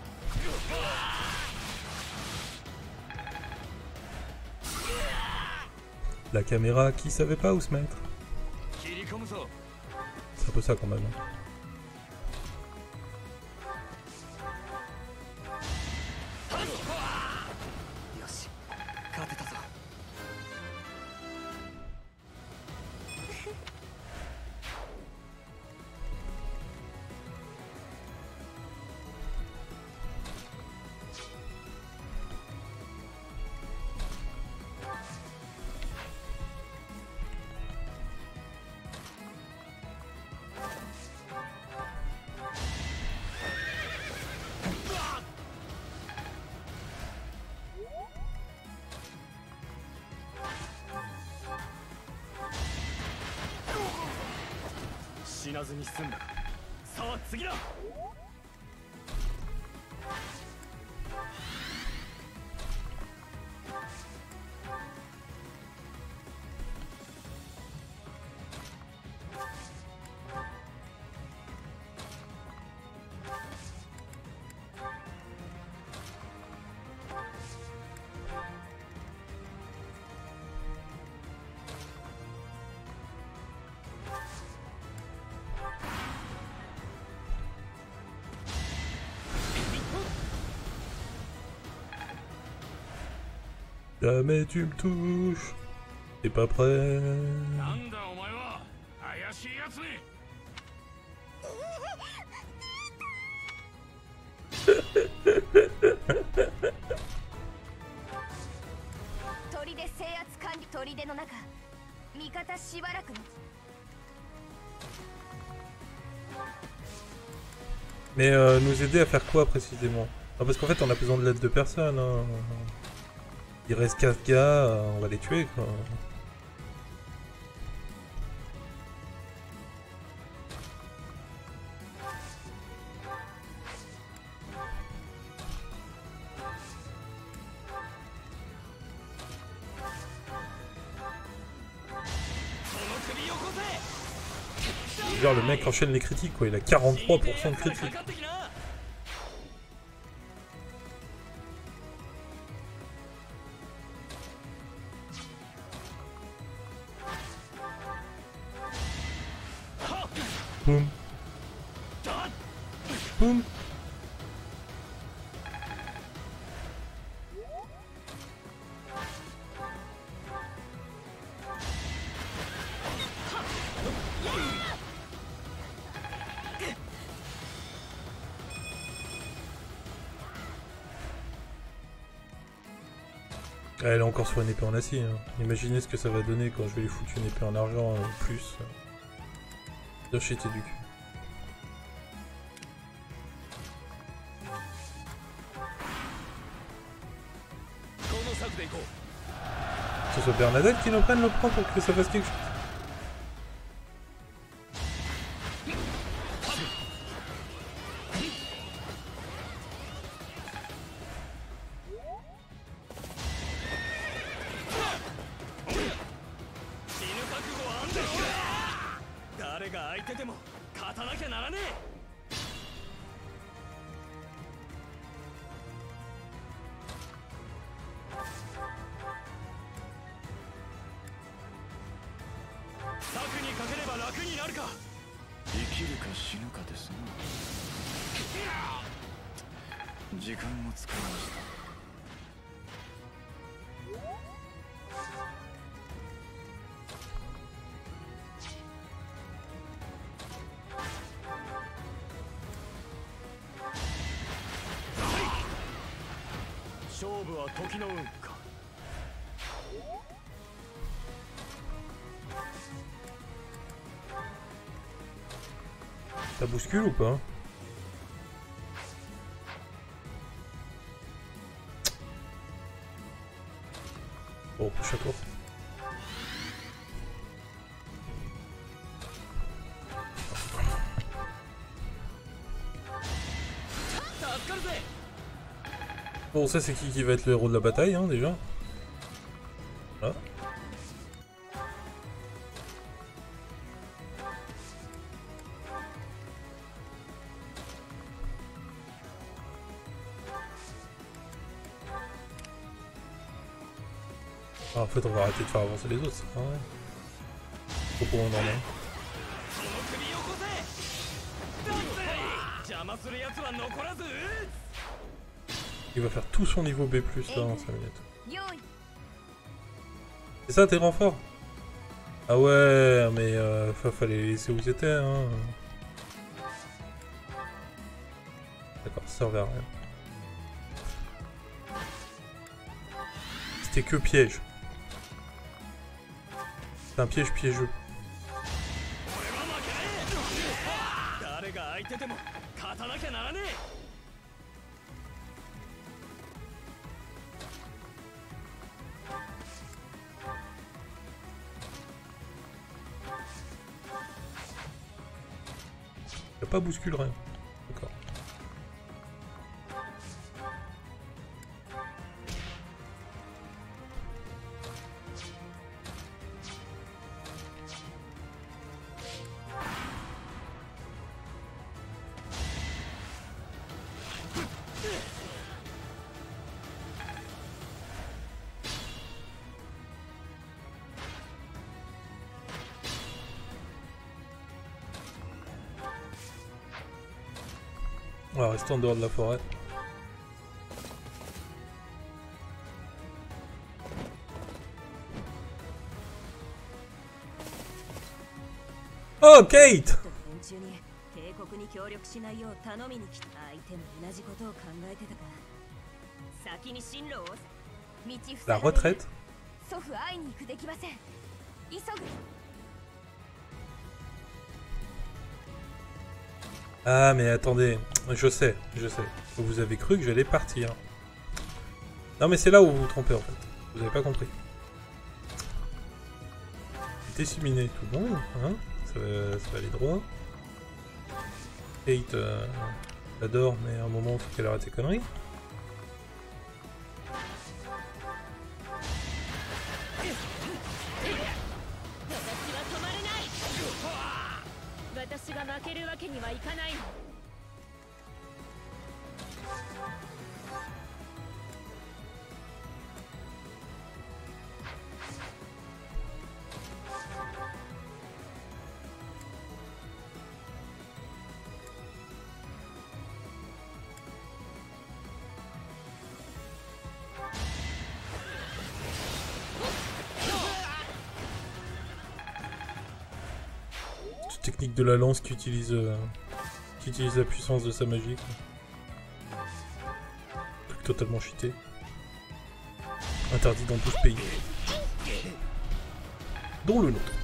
La caméra qui savait pas où se mettre. C'est un peu ça quand même. Jamais tu me touches. T'es pas prêt. Mais nous aider à faire quoi précisément? Ah, parce qu'en fait on a besoin de l'aide de personne. Hein. Il reste 4 gars, on va les tuer quoi. Genre, le mec enchaîne les critiques, quoi. Il a 43% de critiques. Boum. Boum. Elle est encore sur une épée en acier. Hein. Imaginez ce que ça va donner quand je vais lui foutre une épée en argent plus. De chier du cul. Que ce soit Bernadette qui nous prenne le point pour que ça fasse quelque chose. Ça bouscule ou pas? Bon, prochain tour. Bon, ça c'est qui va être le héros de la bataille, hein, déjà. Voilà. Ah, en fait, on va arrêter de faire avancer les autres, c'est pas vrai. Faut qu'on en ait. Il va faire tout son niveau B+, là, en 5 minutes. C'est ça, tes renforts? Ah ouais, mais fallait les laisser où ils étaient, hein. D'accord, ça servait à rien. C'était que piège. C'est un piège piégeux. Il pas bouscule rien. D'accord. On va rester en dehors de la forêt. Oh, Kate! La retraite? Ah mais attendez, je sais. Vous avez cru que j'allais partir. Non mais c'est là où vous vous trompez en fait. Vous avez pas compris. Disséminer tout le monde, hein. Ça va aller droit. Kate adore, mais à un moment il faut qu'elle arrête ses conneries. 私が負けるわけにはいかないの。 Technique de la lance qui utilise la puissance de sa magie. Truc totalement cheaté. Interdit dans 12 pays. Dont le nôtre.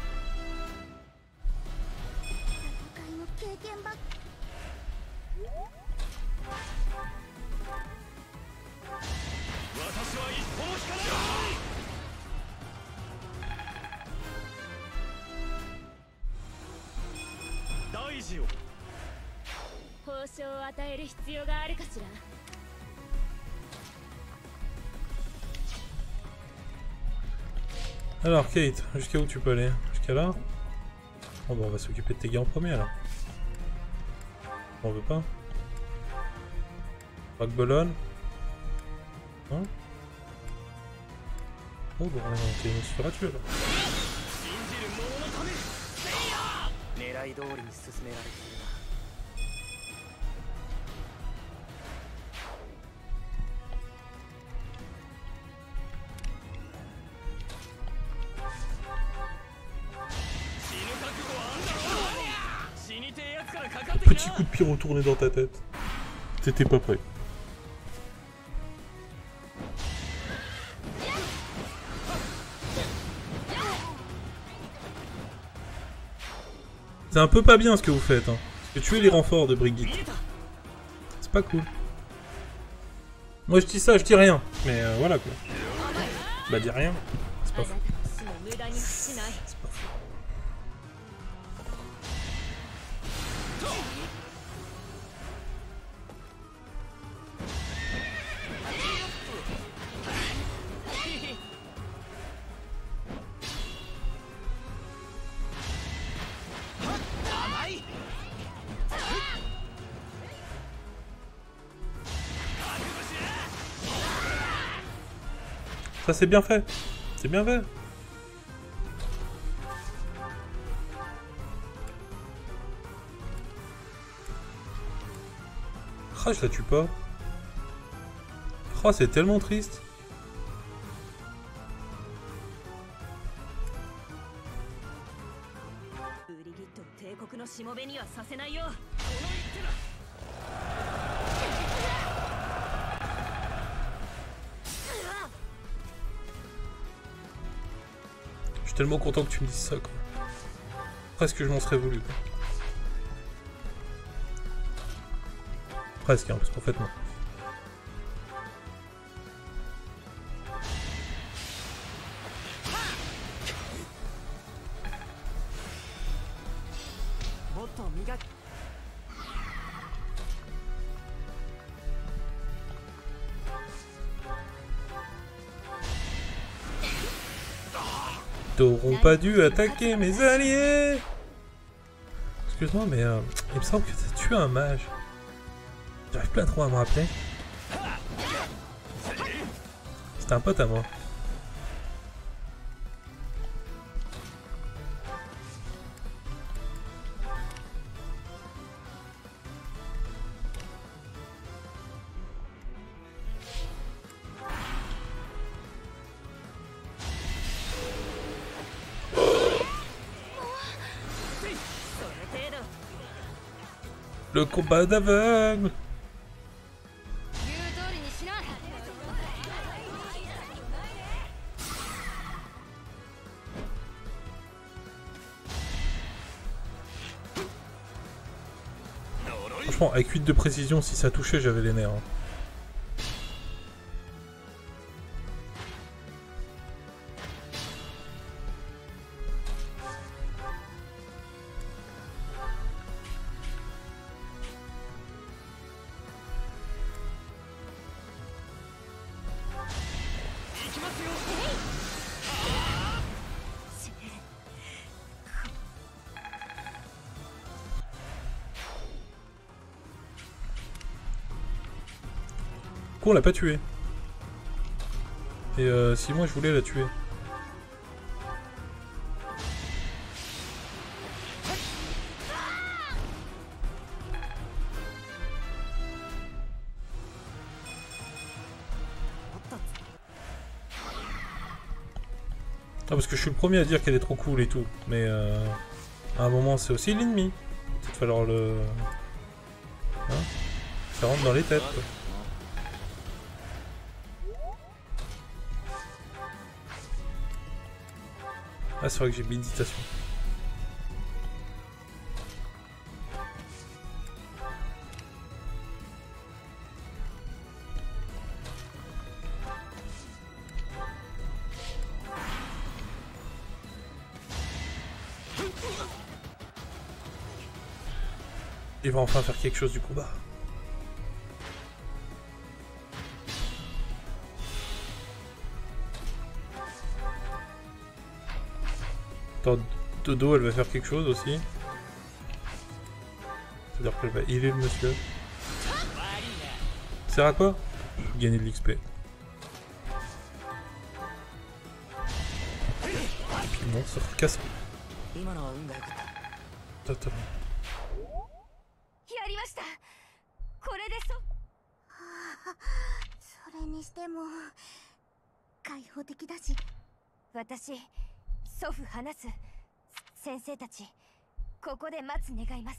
Alors Kate, jusqu'à où tu peux aller? Jusqu'à là? Bon bah on va s'occuper de tes gars en premier alors. On veut pas? Rock Ballon? Non? Oh bah t'es une super tuer là. Petit coup de pied retourné dans ta tête. T'étais pas prêt. C'est un peu pas bien ce que vous faites, hein. Parce que tuer les renforts de Brigitte. C'est pas cool. Moi je dis ça, je dis rien. Mais voilà quoi. Bah dis rien. C'est pas fou. C'est pas fou. Ça c'est bien fait. C'est bien fait. Ah, je la tue pas. Oh, c'est tellement triste. Je suis tellement content que tu me dises ça, quoi. Presque je m'en serais voulu, quoi. Presque, hein, parce qu'en fait, non. T'auront pas dû attaquer mes alliés. Excuse-moi, mais il me semble que t'as tué un mage. J'arrive pas trop à me rappeler. C'était un pote à moi. Le combat d'aveugle. Franchement, avec 8 de précision, si ça touchait, j'avais les nerfs. Hein. coup, on l'a pas tué. Et si moi je voulais la tuer. Ah, parce que je suis le premier à dire qu'elle est trop cool et tout. Mais à un moment, c'est aussi l'ennemi. Il va falloir le... Hein, ça rentre dans les têtes, quoi. Ah, c'est vrai que j'ai méditation. Il va enfin faire quelque chose du combat. Attends, Dodo, elle va faire quelque chose aussi. C'est-à-dire qu'elle va healer le monsieur. Ça sert à quoi? Gagner de l'XP. Et puis bon, ça casse. Attends. やりました。これでそれにしても開放的だし。 私、祖父話す。先生たち、ここで待つ願います。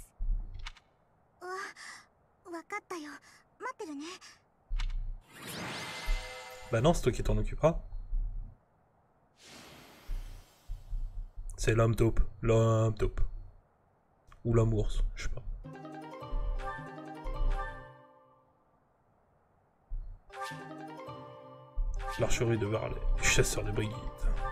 わかったよ。待ってるね。 Bah non, c'est toi qui t'en occuperas. C'est l'homme taupe. L'homme taupe. Ou l'homme ours, je sais pas. L'archerie de Varley, chasseur de brigitte.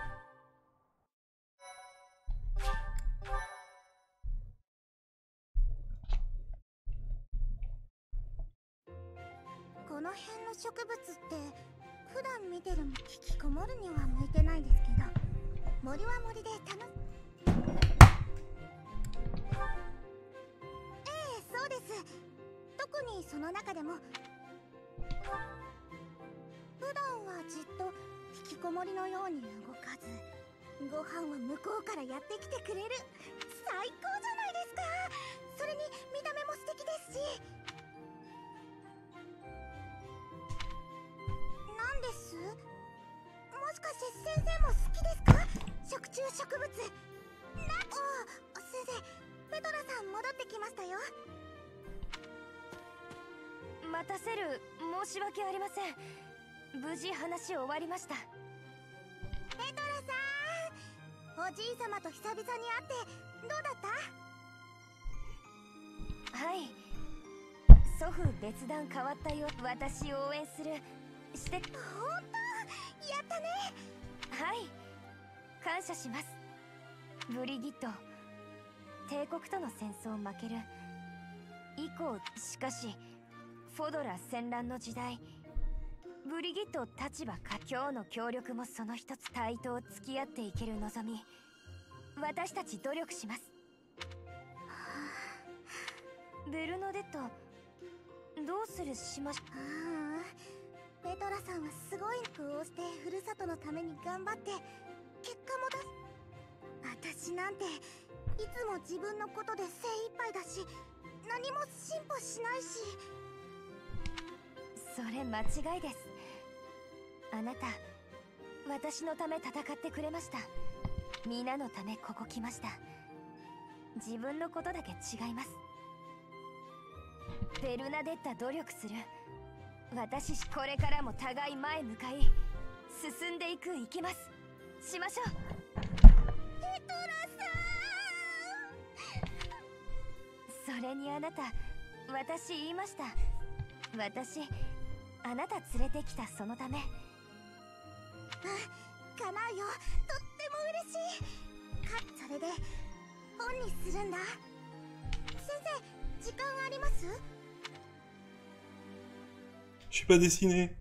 Je suis pas dessiné.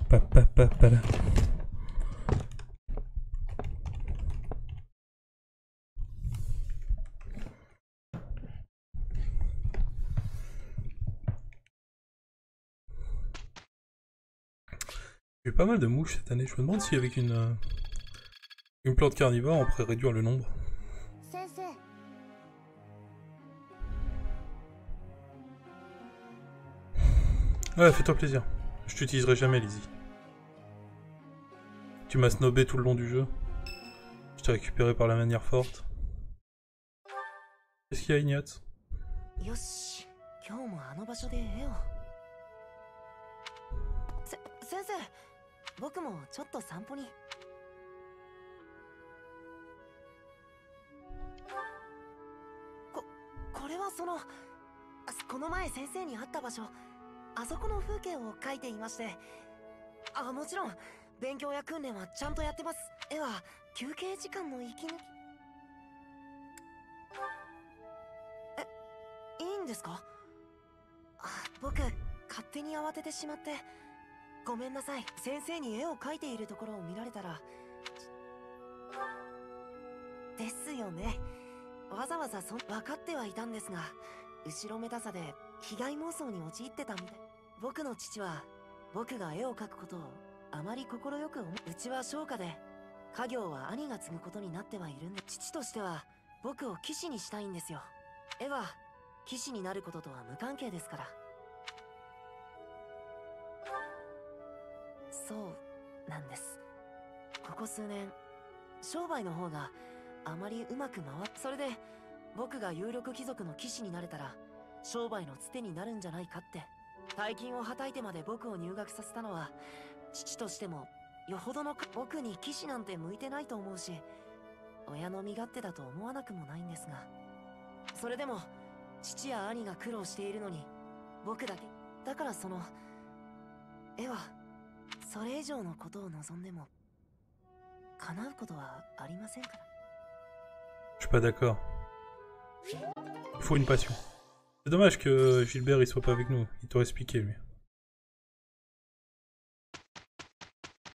Papapapala. J'ai eu pas mal de mouches cette année. Je me demande si avec une plante carnivore on pourrait réduire le nombre. Ouais, fais-toi plaisir. Je t'utiliserai jamais, Lizzie. Tu m'as snobé tout le long du jeu. Je t'ai récupéré par la manière forte. Qu'est-ce qu'il y a, Ignat? よし、今日もあの場所で絵を。先生、僕もちょっと散歩に。これはこの前先生に会った場所、あそこの風景を描いていまして。もちろん勉強や訓練はちゃんとやってます。絵は休憩時間の息抜き。いいんですか？僕勝手に慌ててしまってごめんなさい。先生に絵を描いているところを見られたら。ですよね。わざわざ分かってはいたんですが、後ろめたさで被害妄想に陥ってたみたい。僕の父は僕が絵を描くことをあまり快くうちは商家で家業は兄が継ぐことになってはいるんで、父としては僕を騎士にしたいんですよ。絵は騎士になることとは無関係ですから。そうなんです。ここ数年商売の方があまりうまく回って、それで僕が有力貴族の騎士になれたら商売のつてになるんじゃないかって。大金をはたいてまで僕を入学させたのは父としてもよほどの。僕に騎士なんて向いてないと思うし、親の身勝手だと思わなくもないんですが、それでも父や兄が苦労しているのに僕だけだから、その絵はそれ以上のことを望んでも叶うことはありませんから。 Je suis pas d'accord. Il faut une passion. C'est dommage que Gilbert il soit pas avec nous. Il t'aurait expliqué lui.